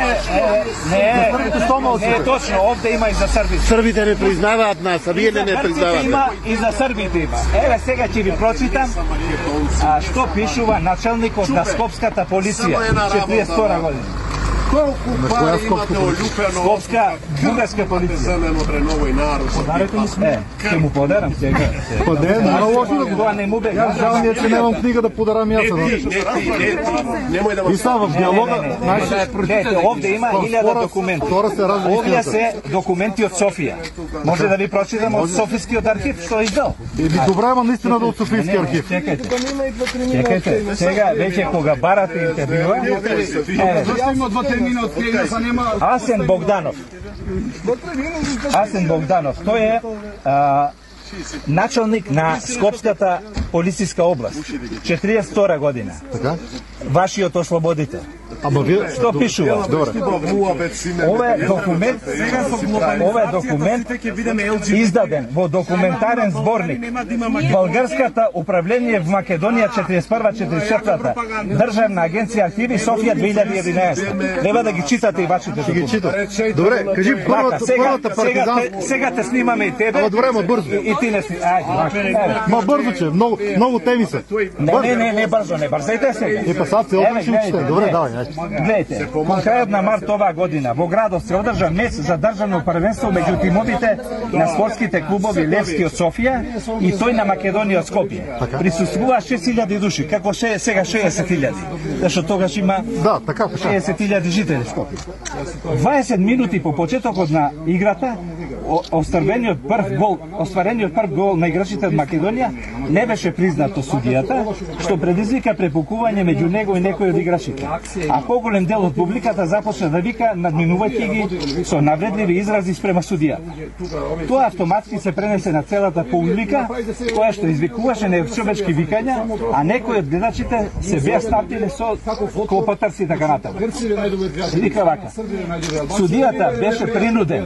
Speaker 3: не,
Speaker 2: сърбите што мълчите?
Speaker 3: не е точно, овде има и за србите.
Speaker 6: Сърбите не признават нас, а вие не не
Speaker 3: Србите
Speaker 6: признавате.
Speaker 3: има и за србите има. Еве сега ќе ви прочитам а, што пишува началникот на Скопската полиција четириесет и втора година.
Speaker 8: Колку
Speaker 2: која
Speaker 8: пари
Speaker 2: скопска
Speaker 8: имате
Speaker 2: полиција?
Speaker 8: олюпено
Speaker 3: Скопска бугарска полиција.
Speaker 8: за немотреново народ?
Speaker 3: Подарете ми сме. Е, ќе му подарам сега.
Speaker 2: Па не, няма лошо да го...
Speaker 3: Тоа не му бе.
Speaker 2: Аз жал ми е, че нямам книга да подарам и аз.
Speaker 8: Не
Speaker 2: едно.
Speaker 8: ти, не ти, не ти. Немој да
Speaker 2: И
Speaker 8: ме
Speaker 2: са в диалога, знаеш,
Speaker 3: Гледайте, овде има илјада
Speaker 2: втора-
Speaker 3: документи.
Speaker 2: втора се ражда
Speaker 3: Овие
Speaker 2: истината.
Speaker 3: се документи од Софија. Може да ви прочитам од Софискиот архив што е издал.
Speaker 2: И би добре, ама наистина да от Софийски архив.
Speaker 3: Чекайте. Чекайте. Сега веќе кога барате интервјуа, еве,
Speaker 7: Има два термина од кега са нема.
Speaker 3: Асен Богданов. Асен Богданов, тој е а, началник на Скопската полициска област. четириесет и втора година.
Speaker 2: Така?
Speaker 3: Вашиот ослободител.
Speaker 2: Ама вие...
Speaker 3: Што пишува?
Speaker 2: Добре.
Speaker 3: Ова е документ, ова е документ издаден во документарен зборник. Българската управление в Македонија четириесет и прва четириесет и четврта Државна агенција архиви Софија две илјади и единаесета. Треба да ги читате и вашите
Speaker 2: Ще ги
Speaker 3: документи.
Speaker 2: читам. Добре, кажи
Speaker 3: Вака,
Speaker 2: първата,
Speaker 3: сега,
Speaker 2: първата
Speaker 3: сега,
Speaker 2: партизанска...
Speaker 3: те, сега те снимаме и тебе.
Speaker 2: Ама добре, ма бързо.
Speaker 3: И, и ти не сни... Ајде, еве.
Speaker 2: Ма бързо, че много, много теми са.
Speaker 3: Не, не, не, не бързо, не бързайте сега.
Speaker 2: И па сад се
Speaker 3: Еве,
Speaker 2: опиши учите.
Speaker 3: гледайте,
Speaker 2: Добре,
Speaker 3: не.
Speaker 2: давай,
Speaker 3: Гледайте, кон крајот на март оваа година во градот се одржа меч за државно првенство меѓу тимовите на спортските клубови Левски од Софија и тој на Македонија од Скопје. Присуствува шест илјади души, како ше, сега шеесет илјади. Зашто тогаш има
Speaker 2: Да, така,
Speaker 3: шеесет илјади жители Скопје. дваесет минути по почетокот на играта, остварениот прв гол, остварениот прв гол на играчите од Македонија не беше признато судијата, што предизвика препукување меѓу него и некои од играчите. А поголем дел од публиката започна да вика, надминувајќи ги со навредливи изрази спрема судијата. Тоа автоматски се пренесе на целата публика, која што извикуваше нечовечки викања, а некои од гледачите се беа снапнили со клопотарци и така натаму. Вика вака: судијата беше принуден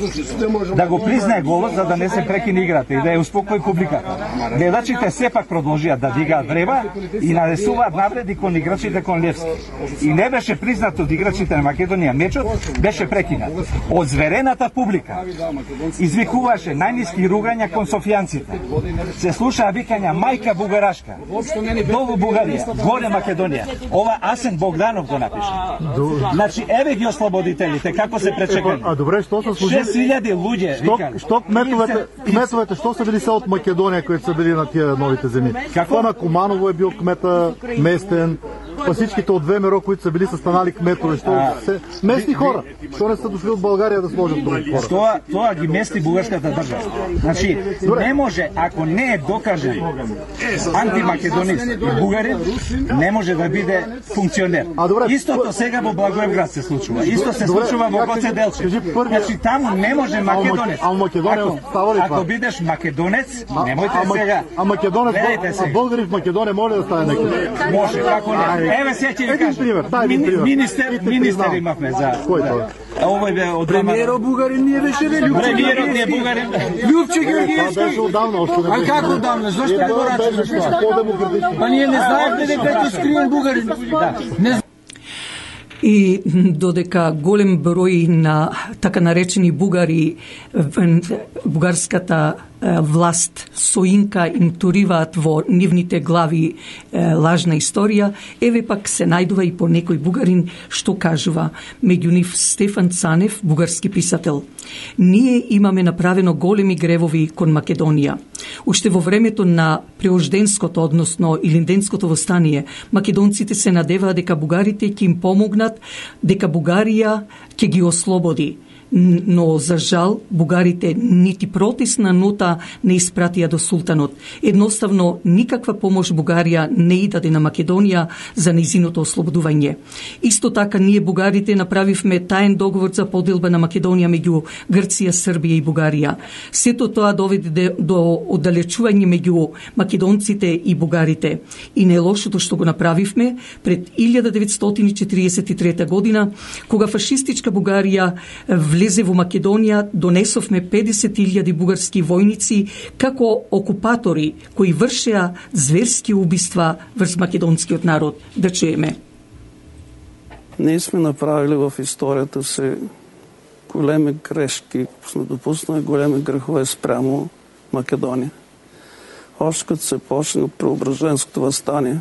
Speaker 3: да го признае голот за да не се прекине играта и да ја успокои публиката. Гледачите сепак продолжија да дигаат врева и нанесуваат навреди кон играчите кон Левски. И не беше признат од играчите на Македонија мечот, беше прекинат. Од зверената публика извикуваше најниски ругања кон софијанците. Се слушаа викања мајка бугарашка, долу Бугарија, горе Македонија. Ова Асен Богданов го напиша. Значи, еве ги ослободителите, како се пречекани.
Speaker 2: А добре, што се служи?
Speaker 3: шест илјади луѓе викаат.
Speaker 2: Што кметовете, кметовете, што се били се од Македонија кои се били на тие новите земи? Како на Куманово е бил кмета местен, па всичките од ВМРО кои се били се станали кметове, што се местни хора, што не се дошли од Българија да сложат други хора.
Speaker 3: Тоа тоа ги мести бугарската држава. Значи, не може, ако не е докажен антимакедонист и бугарин, не може да биде функционер. Истото сега во Благоевград се случува. Исто се случува во Гоце Делчев. Значи, таму не може македонец.
Speaker 2: А Македонија става ли това?
Speaker 3: Ако бидеш македонец, немојте сега.
Speaker 2: А македонец, а българи в Македонија може да стане некој?
Speaker 3: Може, како не. Еве сега ќе ви кажам. Министер, министер имавме за.
Speaker 2: Кој тоа?
Speaker 3: Овој бе од
Speaker 7: Премиерот бугарин не беше ли?
Speaker 3: Премиерот не е бугарин.
Speaker 7: Љупче Георгиевски.
Speaker 2: Беше одавна още.
Speaker 7: А како одавна? Зошто не го рачуваш? Па ние не знаевме дека е скриен бугарин. Не.
Speaker 1: И додека голем број на така наречени бугари, бугарската власт соинка им туриваат во нивните глави лажна историја, еве пак се најдува и по некој бугарин што кажува, меѓу нив Стефан Цанев, бугарски писател. Ние имаме направено големи гревови кон Македонија. Уште во времето на преожденското, односно илинденското востание, македонците се надеваа дека бугарите ќе им помогнат, дека Бугарија ќе ги ослободи. Но, за жал, бугарите нити протестна нота не испратија до султанот. Едноставно, никаква помош Бугарија не и даде на Македонија за нејзиното ослободување. Исто така, ние бугарите направивме таен договор за поделба на Македонија меѓу Грција, Србија и Бугарија. Сето тоа доведе до оддалечување меѓу македонците и бугарите. И најлошото што го направивме пред илјада деветстотини четиридесет и трета година, кога фашистичка Бугарија влезе во Македонија, донесовме педесет илјади бугарски војници како окупатори кои вршеа зверски убиства врз македонскиот народ. Да чуеме.
Speaker 9: Ние сме направили в историјата се големи грешки, сме допуснали големи грехове спрямо Македонија. Още като се почна Преображенското въстание,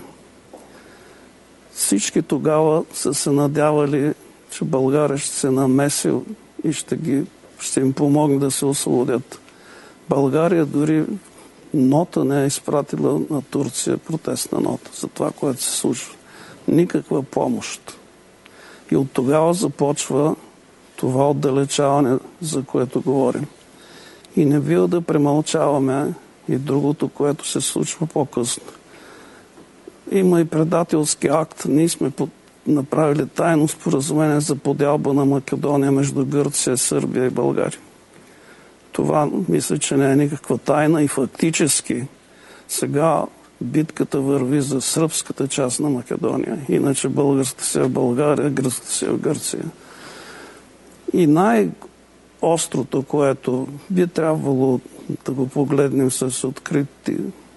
Speaker 9: всички тогава са се надявали, че България ще се намеси и ще, ги, ще им помогне да се освободят. България дори нота не е изпратила на Турция, протестна нота за това, което се случва. Никаква помощ. И от тогава започва това отдалечаване, за което говорим. И не бива да премълчаваме и другото, което се случва по-късно. Има и предателски акт. Ние сме под направили тайно споразумение за подялба на Македония между Гърция, Сърбия и България. Това мисля, че не е никаква тайна и фактически сега битката върви за сръбската част на Македония. Иначе българската си е в България, гръцката си е в Гърция. И най-острото, което би трябвало да го погледнем с открити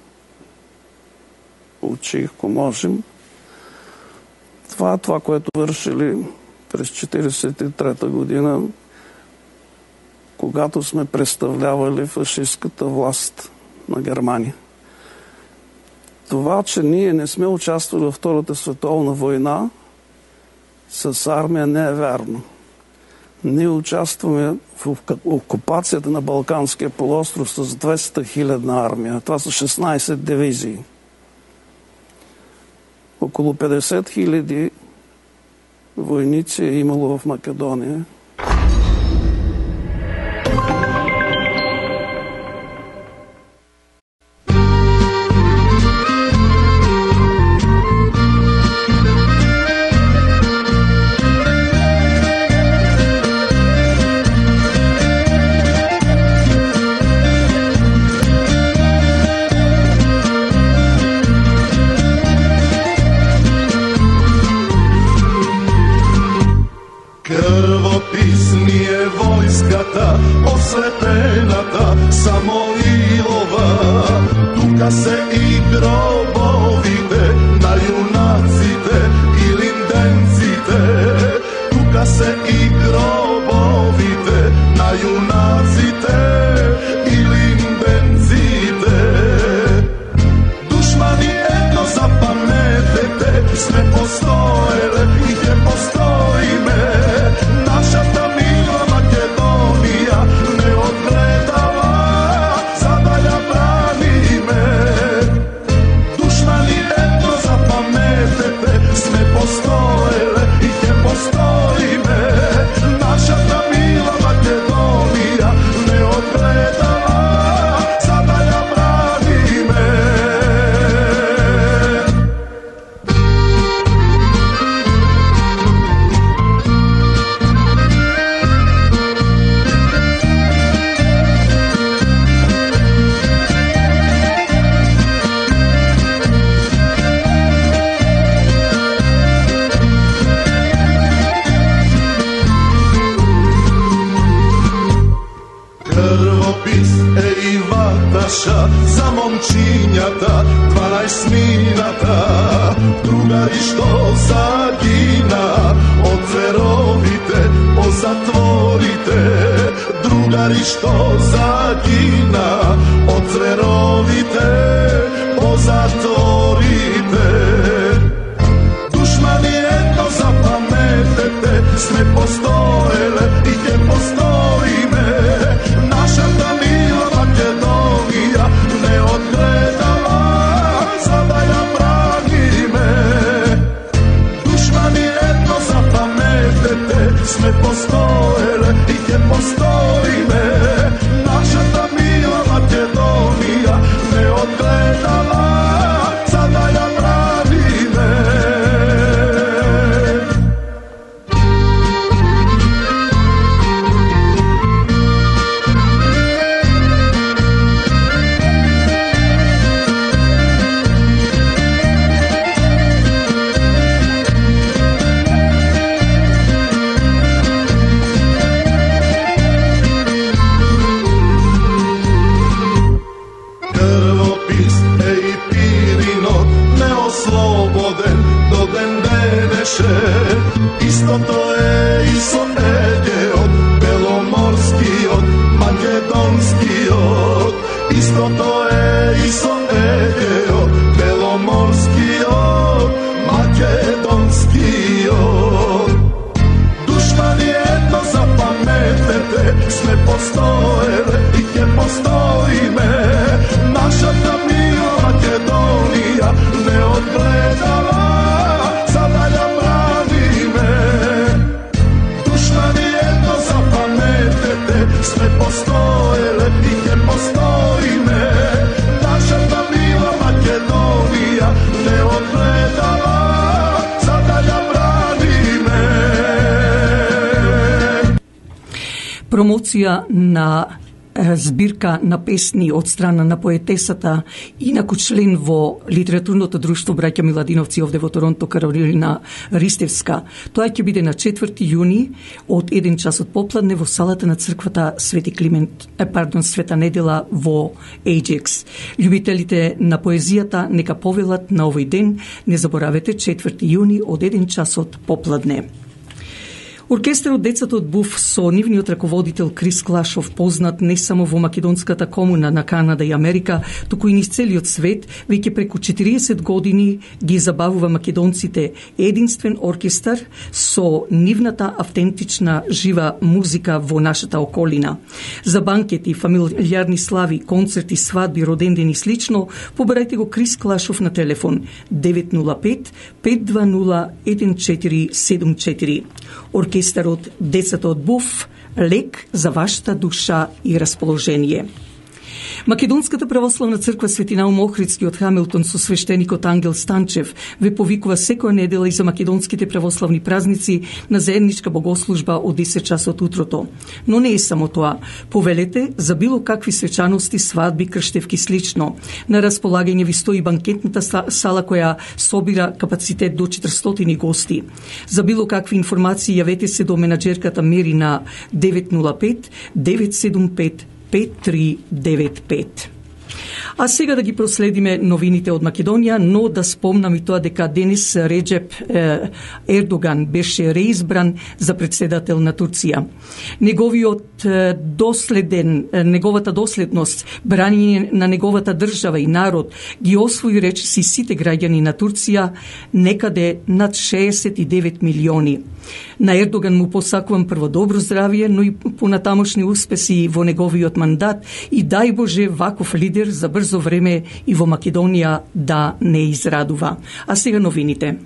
Speaker 9: очи, ако можем, това е това, което вършили през четиридесет и трета година, когато сме представлявали фашистката власт на Германия. Това, че ние не сме участвали във Втората световна война, с армия не е вярно. Ние участваме в окупацията на Балканския полуостров с двеста хилядна армия. Това са шестнайсет дивизии. Около петдесет хиляди войници е имало в Македония.
Speaker 10: Ослепената Самоилова, тука се и гробовите на юнаците и линденците, тука се и гробовите на юнаците и линденците. Душмани, едно запаметете, сме постоеле и ќе постоиме. Нашата мила Македонија не одгледала, за да ја браниме. Душмани, едно запаметете, сме постоеле и ќе постоиме. Нашата мила Македонија не одгледала, за да ја браниме. Крвопис е и ваташа за момчињата, дванаесмината, другари што загина од зверовите по затворите, другари што загина од зверовите по затворите. Душмани, едно запаметете, сме постоеле и ќе постоиме. Нашата мила Македонија не одгледала, за да ја браниме. Душмани, едно запаметете, сме постоеле и ќе постоиме. Нашата мила Македонија не одгледала, за да ја браниме. Крвопис е и пиринот, неослободен до ден денеше. Истото е и со Егеот, Беломорскиот, Македонскиот. Истото е и со Егеот, Беломорскиот, Македонскиот. Душмани, едно запаметете, сме постоеле и ќе постоиме. Нашата мила Македонија не одгледала, за да ја браниме. Душмани, едно запаметете, сме постоеле и ќе постоиме. Нашата мила Македонија не одгледала, за да ја браниме.
Speaker 1: Промоција на збирка на песни од страна на поетесата, инаку член во литературното друштво Браќа Миладиновци овде во Торонто, Каролина Ристевска. Тоа ќе биде на четврти јуни од еден час од попладне во салата на црквата Свети Климент, е, пардон, Света Недела во Ејджекс. Љубителите на поезијата нека повелат на овој ден. Не заборавете, четврти јуни од еден час од попладне. Оркестарот Децата од Буф со нивниот раководител Крис Клашов, познат не само во македонската комуна на Канада и Америка, туку и низ целиот свет, веќе преку четириесет години ги забавува македонците, единствен оркестар со нивната автентична жива музика во нашата околина. За банкети, фамилијарни слави, концерти, свадби, родендени и слично, побарајте го Крис Клашов на телефон девет нула пет пет два нула еден четири седум четири. Оркестарот Децата од Буф, лек за вашата душа и расположение. Македонската православна црква Свети Наум Охридски од Хамилтон со свештеникот Ангел Станчев ве повикува секоја недела и за македонските православни празници на заедничка богослужба од десет часот утрото. Но не е само тоа. Повелете за било какви свечаности, свадби, крштевки слично. На располагање ви стои банкетната сала која собира капацитет до четиристотини гости. За било какви информации јавете се до менаџерката Мери на девет нула пет девет седум пет пет три девет пет. А сега да ги проследиме новините од Македонија, но да спомнам и тоа дека денес Реджеп е, Ердоган беше реизбран за председател на Турција. Неговиот е, доследен, е, неговата доследност, брање на неговата држава и народ ги освои речиси сите граѓани на Турција, некаде над шеесет и девет милиони. На Ердоган му посакувам прво добро здравие, но и понатамошни успеси во неговиот мандат и дај Боже ваков лидер за брзо време и во Македонија да не израдува. А сега новините.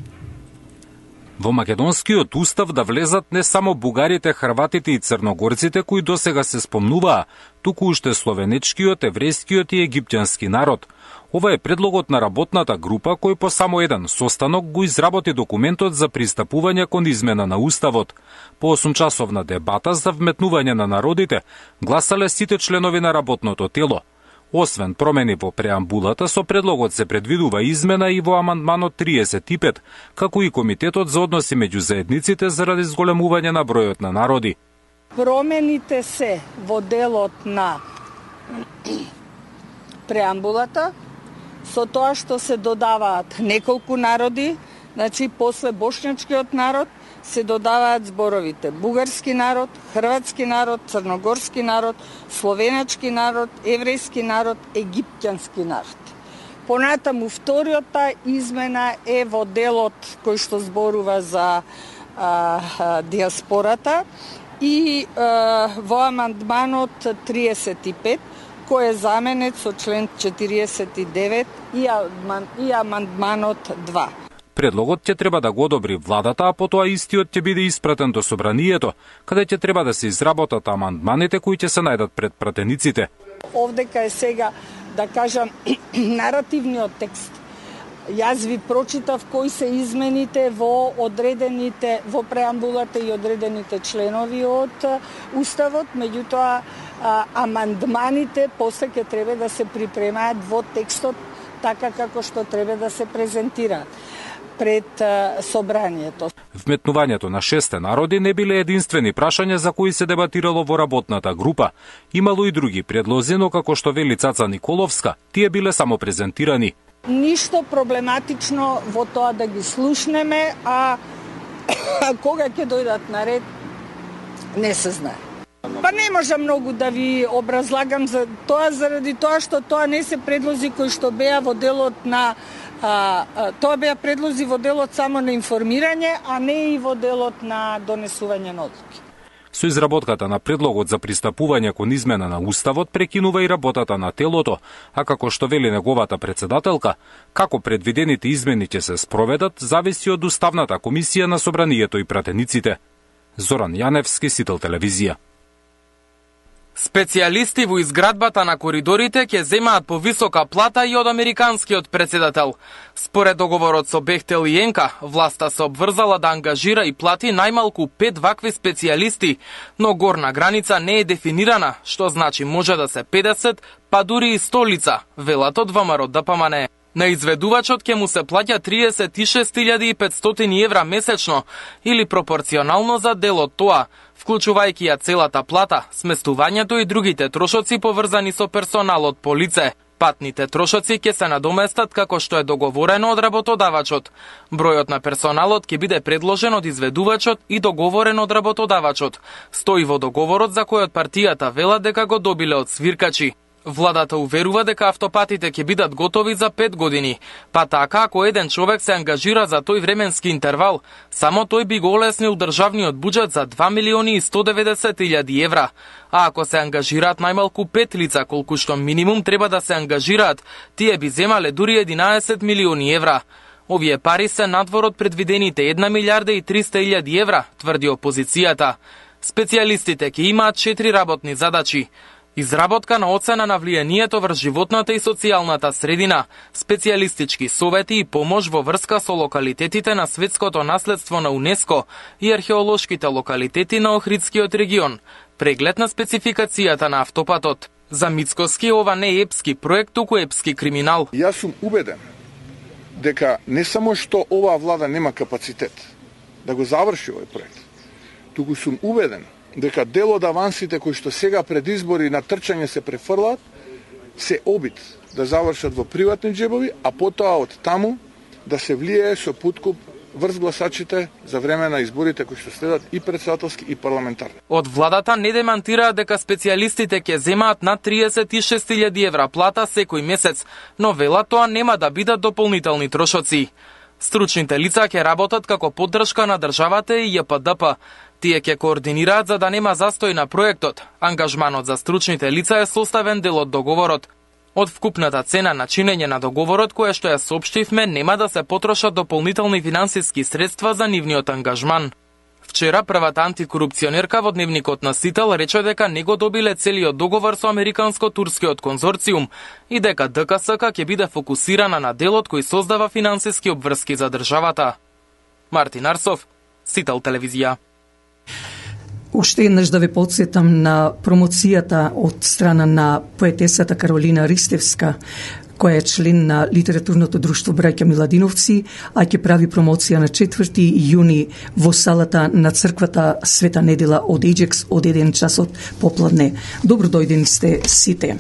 Speaker 11: Во македонскиот устав да влезат не само бугарите, хрватите и црногорците кои досега се спомнуваа, туку уште словенечкиот, еврејскиот и египтјански народ. Ова е предлогот на работната група кој по само еден состанок го изработи документот за пристапување кон измена на уставот. По осумчасовна дебата за вметнување на народите гласале сите членови на работното тело. Освен промени во преамбулата, со предлогот се предвидува измена и во амандманот триесет и пет, како и Комитетот за односи меѓу заедниците заради зголемување на бројот на народи.
Speaker 12: Промените се во делот на преамбулата, со тоа што се додаваат неколку народи, значи после бошњачкиот народ се додаваат зборовите бугарски народ, хрватски народ, црногорски народ, словеначки народ, еврејски народ, египтјански народ. Понатаму вториота измена е во делот кој што зборува за а, а, диаспората и а, во амандманот триесет и пет кој е заменет со член четириесет и девет и, и амандманот два.
Speaker 11: Предлогот ќе треба да го одобри владата, а потоа истиот ќе биде испратен до собранието, каде ќе треба да се изработат амандманите кои ќе се најдат пред пратениците.
Speaker 12: Овдека е сега, да кажам, наративниот текст. Јас ви прочитав кои се измените во одредените, во преамбулата и одредените членови од Уставот, меѓутоа амандманите после ќе треба да се припремаат во текстот така како што треба да се презентираат пред собранието.
Speaker 11: Вметнувањето на шесте народи не биле единствени прашања за кои се дебатирало во работната група. Имало и други предлози, но како што вели Цаца Николовска, тие биле само презентирани.
Speaker 12: Ништо проблематично во тоа да ги слушнеме, а кога ќе дојдат на ред, не се знае. Па не можам многу да ви образлагам за тоа, заради тоа што тоа не се предлози кои што беа во делот на а, а, тоа беа предлози во делот само на информирање, а не и во делот на донесување на одлуки.
Speaker 11: Со изработката на предлогот за пристапување кон измена на Уставот прекинува и работата на телото, а како што вели неговата председателка, како предвидените измени ќе се спроведат, зависи од Уставната комисија на собранието и пратениците. Зоран Јаневски, Сител телевизија.
Speaker 13: Специјалисти во изградбата на коридорите ќе земаат повисока плата и од американскиот председател. Според договорот со Бехтел и Енка, власта се обврзала да ангажира и плати најмалку пет вакви специјалисти, но горна граница не е дефинирана, што значи може да се педесет, па дури и сто лица, велат од ВМРО Д П М Н. На изведувачот ќе му се плаќа триесет и шест илјади и петстотини евра месечно, или пропорционално за дел од тоа, вклучувајќи ја целата плата, сместувањето и другите трошоци поврзани со персоналот по лице. Патните трошоци ќе се надоместат како што е договорено од работодавачот. Бројот на персоналот ќе биде предложен од изведувачот и договорен од работодавачот. Стои во договорот за којот партијата вела дека го добиле од свиркачи. Владата уверува дека автопатите ќе бидат готови за пет години, па така ако еден човек се ангажира за тој временски интервал, само тој би го олеснил државниот буџет за два милиони и сто деветдесет илјади евра. А ако се ангажираат најмалку пет лица, колку што минимум треба да се ангажираат, тие би земале дури единаесет милиони евра. Овие пари се надвор од предвидените една милијарда и триста илјади евра, тврди опозицијата. Специјалистите ќе имаат четири работни задачи: изработка на оцена на влијанието врз животната и социјалната средина, специјалистички совети и помош во врска со локалитетите на светското наследство на УНЕСКО и археолошките локалитети на Охридскиот регион, преглед на спецификацијата на автопатот. За Мицкоски ова не е епски проект, туку епски криминал.
Speaker 14: Јас сум убеден дека не само што оваа влада нема капацитет да го заврши овој проект, туку сум убеден дека дел од авансите кои што сега пред избори на трчање се префрлаат, се обид да завршат во приватни джебови, а потоа од таму да се влијае со подкуп врз гласачите за време на изборите кои што следат и претседателски и парламентарни.
Speaker 13: Од владата не демантираат дека специјалистите ќе земаат над триесет и шест илјади евра плата секој месец, но велат тоа нема да бидат дополнителни трошоци. Стручните лица ќе работат како поддршка на државата и Ј П Д П. Тие ќе координираат за да нема застој на проектот. Ангажманот за стручните лица е составен дел од договорот. Од вкупната цена на чинење на договорот, која што ја соопштивме, нема да се потрошат дополнителни финансиски средства за нивниот ангажман. Вчера првата антикорупционерка во дневникот на Сител рече дека не го добиле целиот договор со американско-турскиот конзорциум и дека Д К С К ќе биде фокусирана на делот кој создава финансиски обврски за државата. Мартин Арсов, Сител телевизија.
Speaker 1: Уште еднаш да ве подсетам на промоцијата од страна на поетесата Каролина Ристевска, која е член на Литературното друштво Браќа Миладиновци, а ќе прави промоција на четврти јуни во салата на црквата Света Недела од Еџекс од еден часот попладне. Добро дојдени сте сите.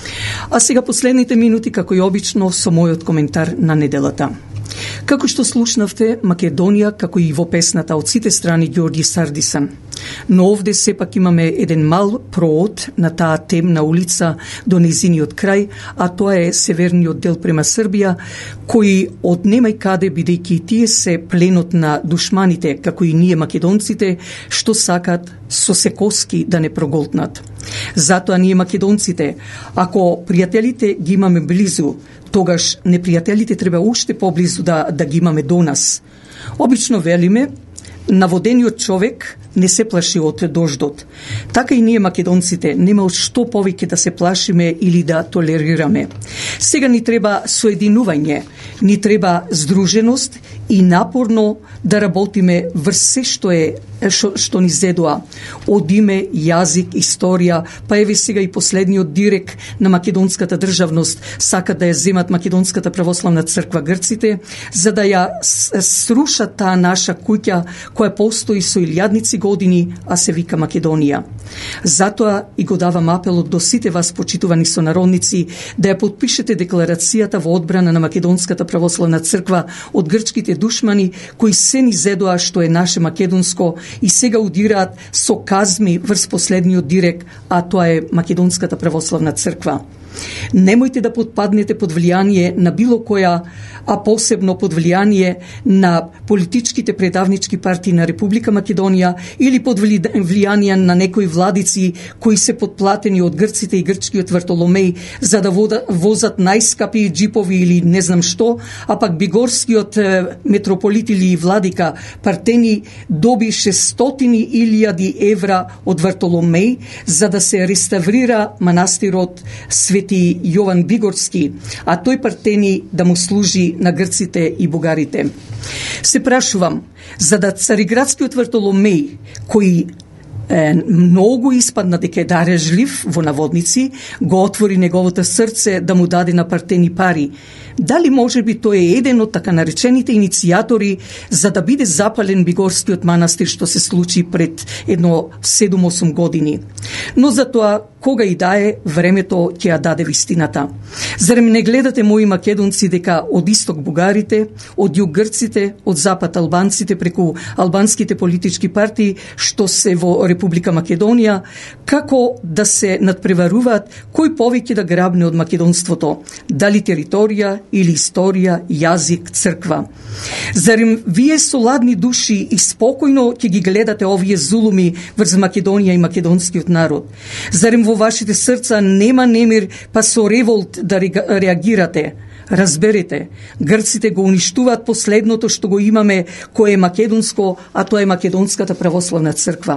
Speaker 1: А сега последните минути, како и обично, со мојот коментар на неделата. Како што слушнавте, Македонија, како и во песната од сите страни Ѓорѓи Сардисан. Но овде сепак имаме еден мал проод на таа темна улица до незиниот крај, а тоа е северниот дел према Србија, кои од немај каде, бидејќи тие се пленот на душманите, како и ние македонците, што сакат со секоски да не проголтнат. Затоа ние македонците, ако пријателите ги имаме близу, тогаш непријателите треба уште поблизу да, да ги имаме до нас. Обично велиме, наводениот човек не се плаши од дождот. Така и ние македонците нема од што повеќе да се плашиме или да толерираме. Сега ни треба соединување, ни треба здруженост и напорно да работиме врз се што е што, што ни зедоа од име, јазик, историја, па еве сега и последниот дирек на македонската државност сакат да ја земат Македонската православна црква грците, за да ја срушат таа наша куќа која постои со илјадници години, а се вика Македонија. Затоа и го давам апелот до сите вас, почитувани сонародници, да ја подпишете декларацијата во одбрана на Македонската православна црква од грчките душмани кои се ни зедоа што е наше македонско и сега удираат со казми врз последниот дирек, а тоа е Македонската православна црква. Немојте да подпаднете под влијание на било која, а посебно под влијание на политичките предавнички партии на Република Македонија или под влијание на некои владици кои се подплатени од грците и грчкиот Вартоломеј за да возат најскапи джипови или не знам што, а пак бигорскиот митрополит или владика Партени доби шестстотини илјади евра од Вартоломеј за да се реставрира манастирот Свети Јован Бигорски, а тој Партени да му служи на грците и бугарите. Се прашувам, за да цариградскиот Вартоломеј, кој е, многу испадна дека е дарежлив во наводници, го отвори неговото срце да му даде на партени пари. Дали може би тој е еден од така наречените иницијатори за да биде запален Бигорскиот манастир, што се случи пред едно седум-осум години. Но за тоа, кога и да е, времето ќе ја даде вистината. Зарем не гледате, мои македонци, дека од исток бугарите, од југ грците, од запад албанците, преку албанските политички партии, што се во Република Македонија, како да се надпреваруваат кој повеќе да грабне од македонството, дали територија, или историја, јазик, црква. Зарем вие со ладни души и спокојно ќе ги гледате овие зулуми врз Македонија и македонскиот народ? Зарем во вашите срца нема немир па со револт да реагирате? Разберете, грците го уништуваат последното што го имаме, кое е македонско, а тоа е Македонската православна црква.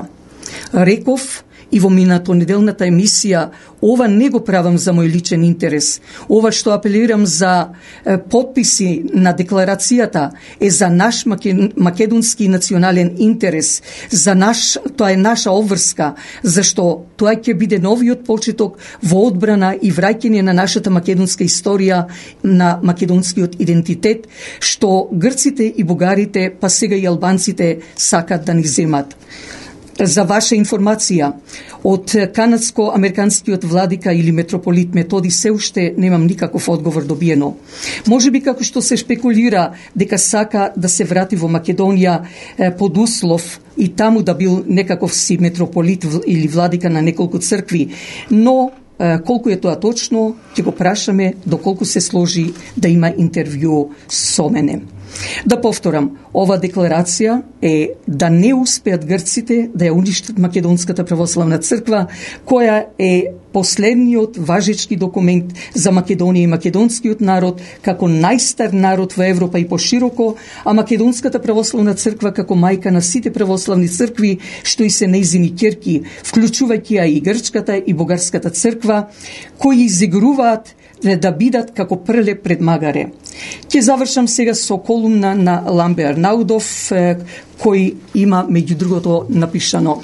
Speaker 1: Реков и во минатонеделната емисија, ова не го правам за мој личен интерес. Ова што апелирам за е, подписи на декларацијата е за наш македонски национален интерес, за наш, тоа е наша обврска, зашто тоа ќе биде новиот почеток во одбрана и враќање на нашата македонска историја, на македонскиот идентитет, што грците и бугарите, па сега и албанците сакат да ни земат. За ваша информација, од канадско-американскиот владика или митрополит Методи се уште немам никаков одговор добиено. Може би како што се шпекулира дека сака да се врати во Македонија е, под услов и таму да бил некаков си митрополит или владика на неколку цркви, но е, колку е тоа точно, ќе го прашаме доколку се сложи да има интервју со мене. Да повторам, ова декларација е да не успеат грците да ја уништат Македонската православна црква, која е последниот важечки документ за Македонија и македонскиот народ како најстар народ во Европа и пошироко, а Македонската православна црква како мајка на сите православни цркви, што и се нејзини ќерки, вклучувајќи ја и грчката и бугарската црква, кои изигруваат да бидат како прле пред магаре. Ќе завршам сега со колумна на Ламбе Арнаудов, кој има меѓу другото напишано: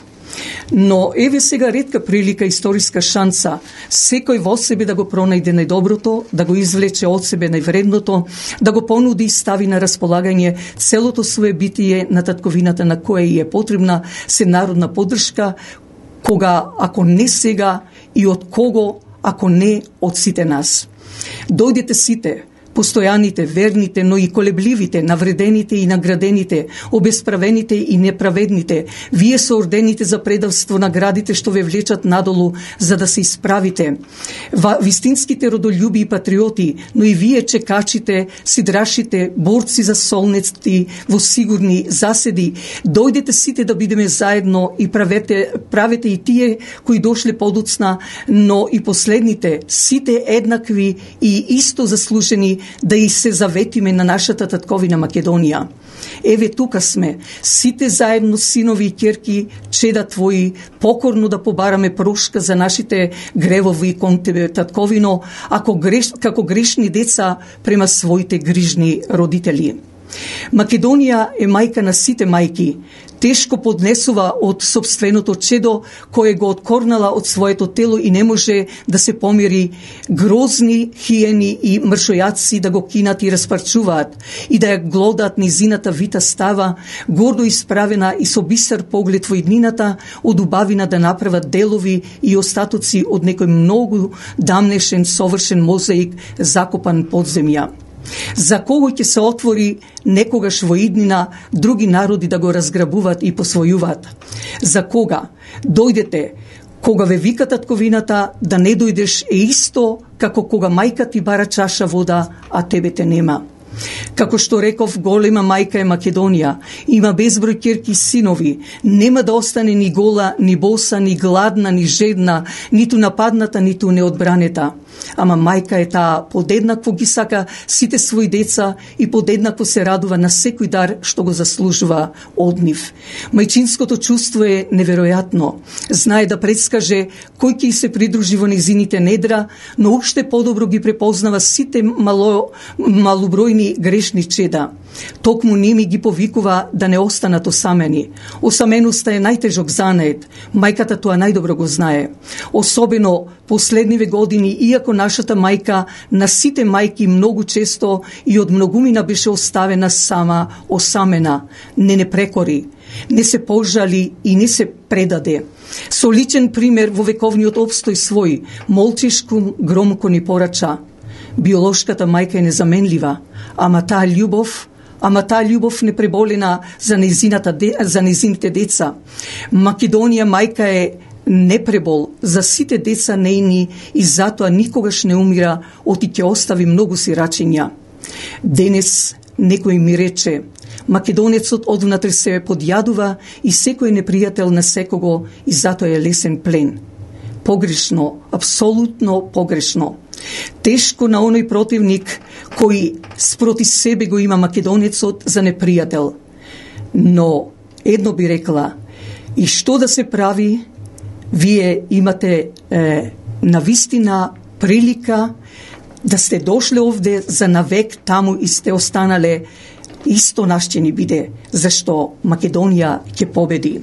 Speaker 1: но еве сега ретка прилика, историска шанса, секој во себе да го пронајде најдоброто, да го извлече од себе највредното, да го понуди и стави на располагање целото свое битие на татковината на која е потребна сенародна поддршка, кога, ако не сега, и од кого, ако не од сите нас. Дојдете сите, постојаните, верните, но и колебливите, навредените и наградените, обесправените и неправедните, вие со ордените за предавство, наградите што ве влечат надолу за да се исправите, вистинските родолюби и патриоти, но и вие чекачите, сидрашите, борци за солнецти во сигурни заседи, дојдете сите да бидеме заедно и правете, правете и тие кои дошле подуцна, но и последните, сите еднакви и исто заслужени да и се заветиме на нашата татковина Македонија. Еве тука сме, сите заедно синови и ќерки, чеда твои, покорно да побараме прошка за нашите гревови кон тебе, татковино, ако греш, како грешни деца према своите грижни родители. Македонија е мајка на сите мајки, тешко поднесува од собственото чедо кое го откорнала од своето тело и не може да се помири, грозни хиени и мршојаци да го кинат и распарчуваат и да ја глодаат низината вита става, гордо исправена и со бисер поглед во иднината, од убавина да направат делови и остатоци од некој многу дамнешен совршен мозаик закопан под земја. За кого ќе се отвори некогаш во иднина други народи да го разграбуваат и посвојуваат? За кога? Дојдете, кога ве вика татковината, да не дојдеш е исто како кога мајка ти бара чаша вода, а тебе те нема. Како што реков, голема мајка е Македонија, има безброј ќерки и синови, нема да остане ни гола, ни боса, ни гладна, ни жедна, ниту нападната, ниту неодбранета. Ама мајка е таа подеднакво ги сака сите своји деца и подеднакво се радува на секој дар што го заслужува од нив. Мајчинското чувство е неверојатно. Знае да предскаже кој ќе се придружи во незините недра, но уште подобро ги препознава сите мало, малобројни грешни чеда. Токму ними ги повикува да не останат осамени. Осаменоста е најтежок занет. Мајката тоа најдобро го знае. Особено последниве години, иако нашата мајка на сите мајки многу често и од многумина беше оставена сама, осамена, не не прекори, не се пожали и не се предаде. Со личен пример во вековниот обстој свој, молчишкум громко ни порача. Биолошката мајка е незаменлива, ама таа љубов, ама таа љубов не преболена за незината за незините деца. Македонија мајка е непребол за сите деца нејни и затоа никогаш не умира, оти ќе остави многу сирачиња. Денес некој ми рече: македонецот одвнатре се подјадува и секој е непријател на секого и затоа е лесен плен. Погрешно, апсолутно погрешно. Тешко на оној противник кој спроти себе го има македонецот за непријател. Но едно би рекла, и што да се прави, вие имате е, навистина прилика да сте дошле овде за навек таму и сте останале, исто нас ќе ни биде, зашто Македонија ќе победи.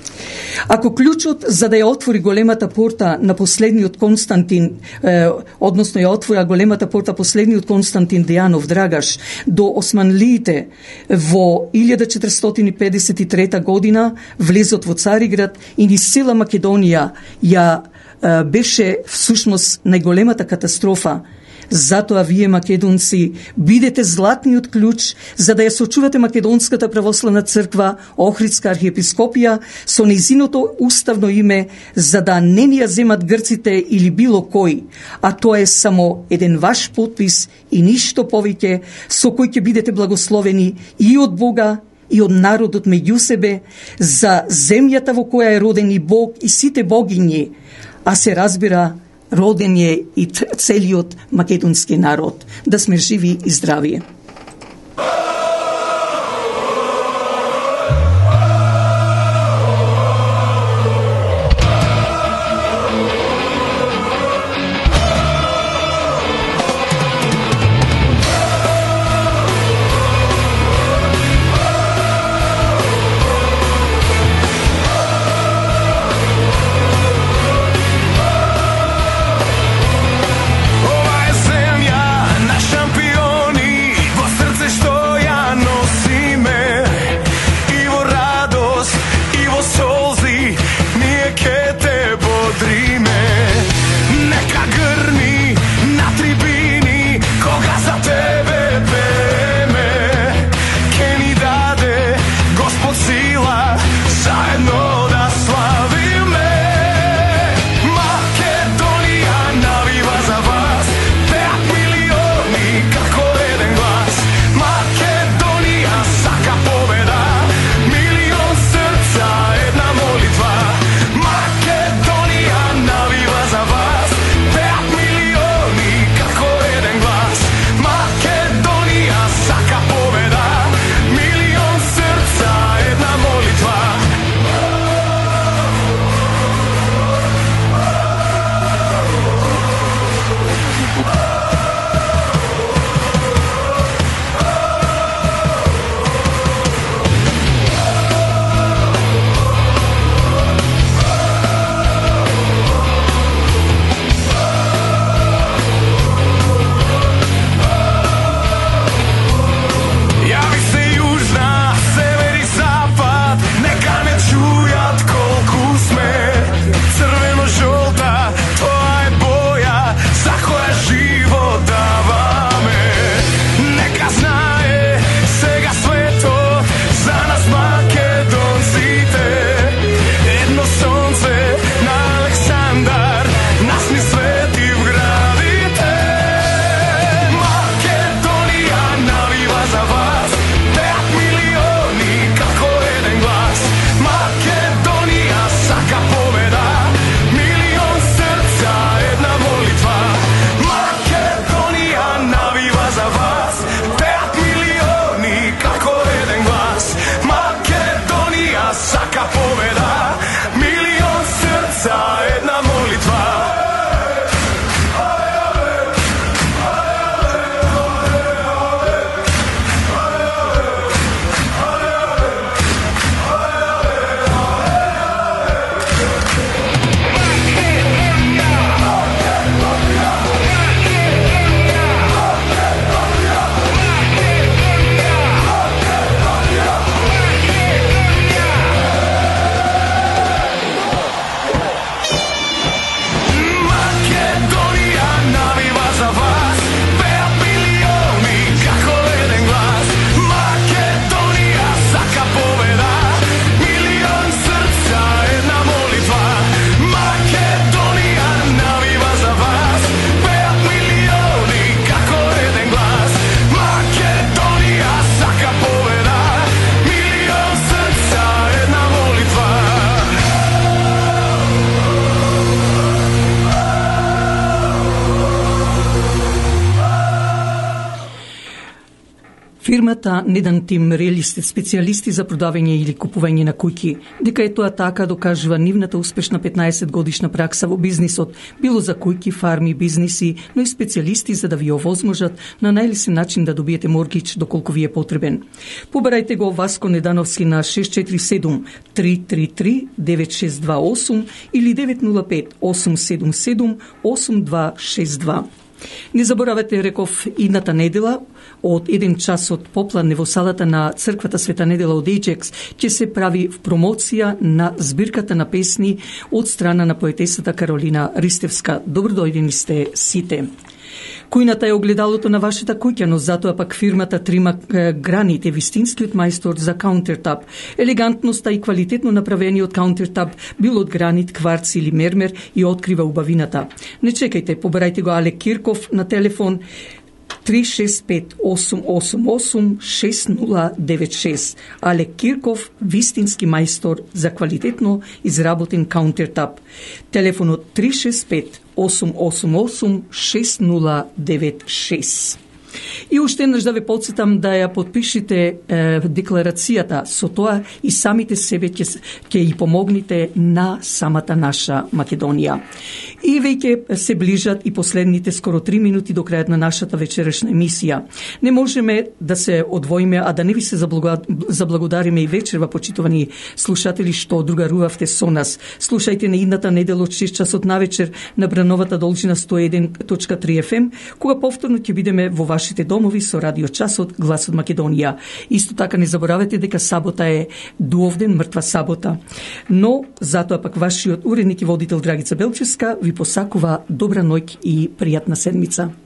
Speaker 1: Ако клучот за да ја отвори големата порта на последниот Константин, е, односно ја отвора големата порта последниот Константин Дејанов Драгаш до османлиите во илјада четиристотини педесет и трета година влезот во Цариград и ни села Македонија ја е, беше всушност најголемата катастрофа. Затоа вие, македонци, бидете златниот клjuč за да ја сочувате Македонската православна црква, Охридска архиепископија со нејзиното уставно име, за да не ни ја земат грците или било кој, а тоа е само еден ваш подпис и ништо повеќе, со кој ќе бидете благословени и од Бога и од народот меѓу себе за земјата во која е роден и Бог и сите богињи, а се разбира роден е и целиот македонски народ. Да сме живи и здрави.
Speaker 10: Ova je zemlja, naš šampioni,
Speaker 1: работа на еден тим реалисти, специјалисти за продавање или купување на куќи. Дека е тоа така докажува нивната успешна петнаесет годишна пракса во бизнисот, било за куќи, фарми, бизниси, но и специјалисти за да ви овозможат на најлесен начин да добиете моргич доколку ви е потребен. Побарајте го Васко Недановски на шест четири седум три три три девет шест два осум или девет нула пет осум седум седум осум два шест два. Не заборавате, реков, идната недела од еден час од попладне во салата на црквата Света Недела од Ејджекс ќе се прави промоција на збирката на песни од страна на поетесата Каролина Ристевска. Добродојдени сте сите. Кујната е огледалото на вашата куќа, но затоа пак фирмата Трима Граните, вистинскиот мајстор за каунтертап. Елегантноста и квалитетно направениот каунтертап, бил од гранит, кварц или мермер, и открива убавината. Не чекајте, побарајте го Алек Кирков на телефон три шест пет осум осум осум шест нула девет шест. Алек Кирков, вистински мајстор за квалитетно изработен каунтертап. Телефонот три шест пет осум осум осум шест нула девет шест. И уште еднаш да ве подсетам да ја подпишите е, декларацијата, со тоа и самите себе ќе ќе и помогнете на самата наша Македонија. И веќе се ближат и последните скоро три минути до крајот на нашата вечерашна емисија. Не можеме да се одвоиме, а да не ви се заблагодариме и вечерва, почитувани слушатели, што другарувавте со нас. Слушајте на идната недела од шест часот навечер на брановата должина сто и еден точка три еф ем, кога повторно ќе бидеме во вашите домови со радио часот Глас од Македонија. Исто така не заборавете дека сабота е дуовден, мртва сабота. Но затоа пак вашиот уредник и водител Драгица Белчевска ви посакува добра ноќ и пријатна седмица.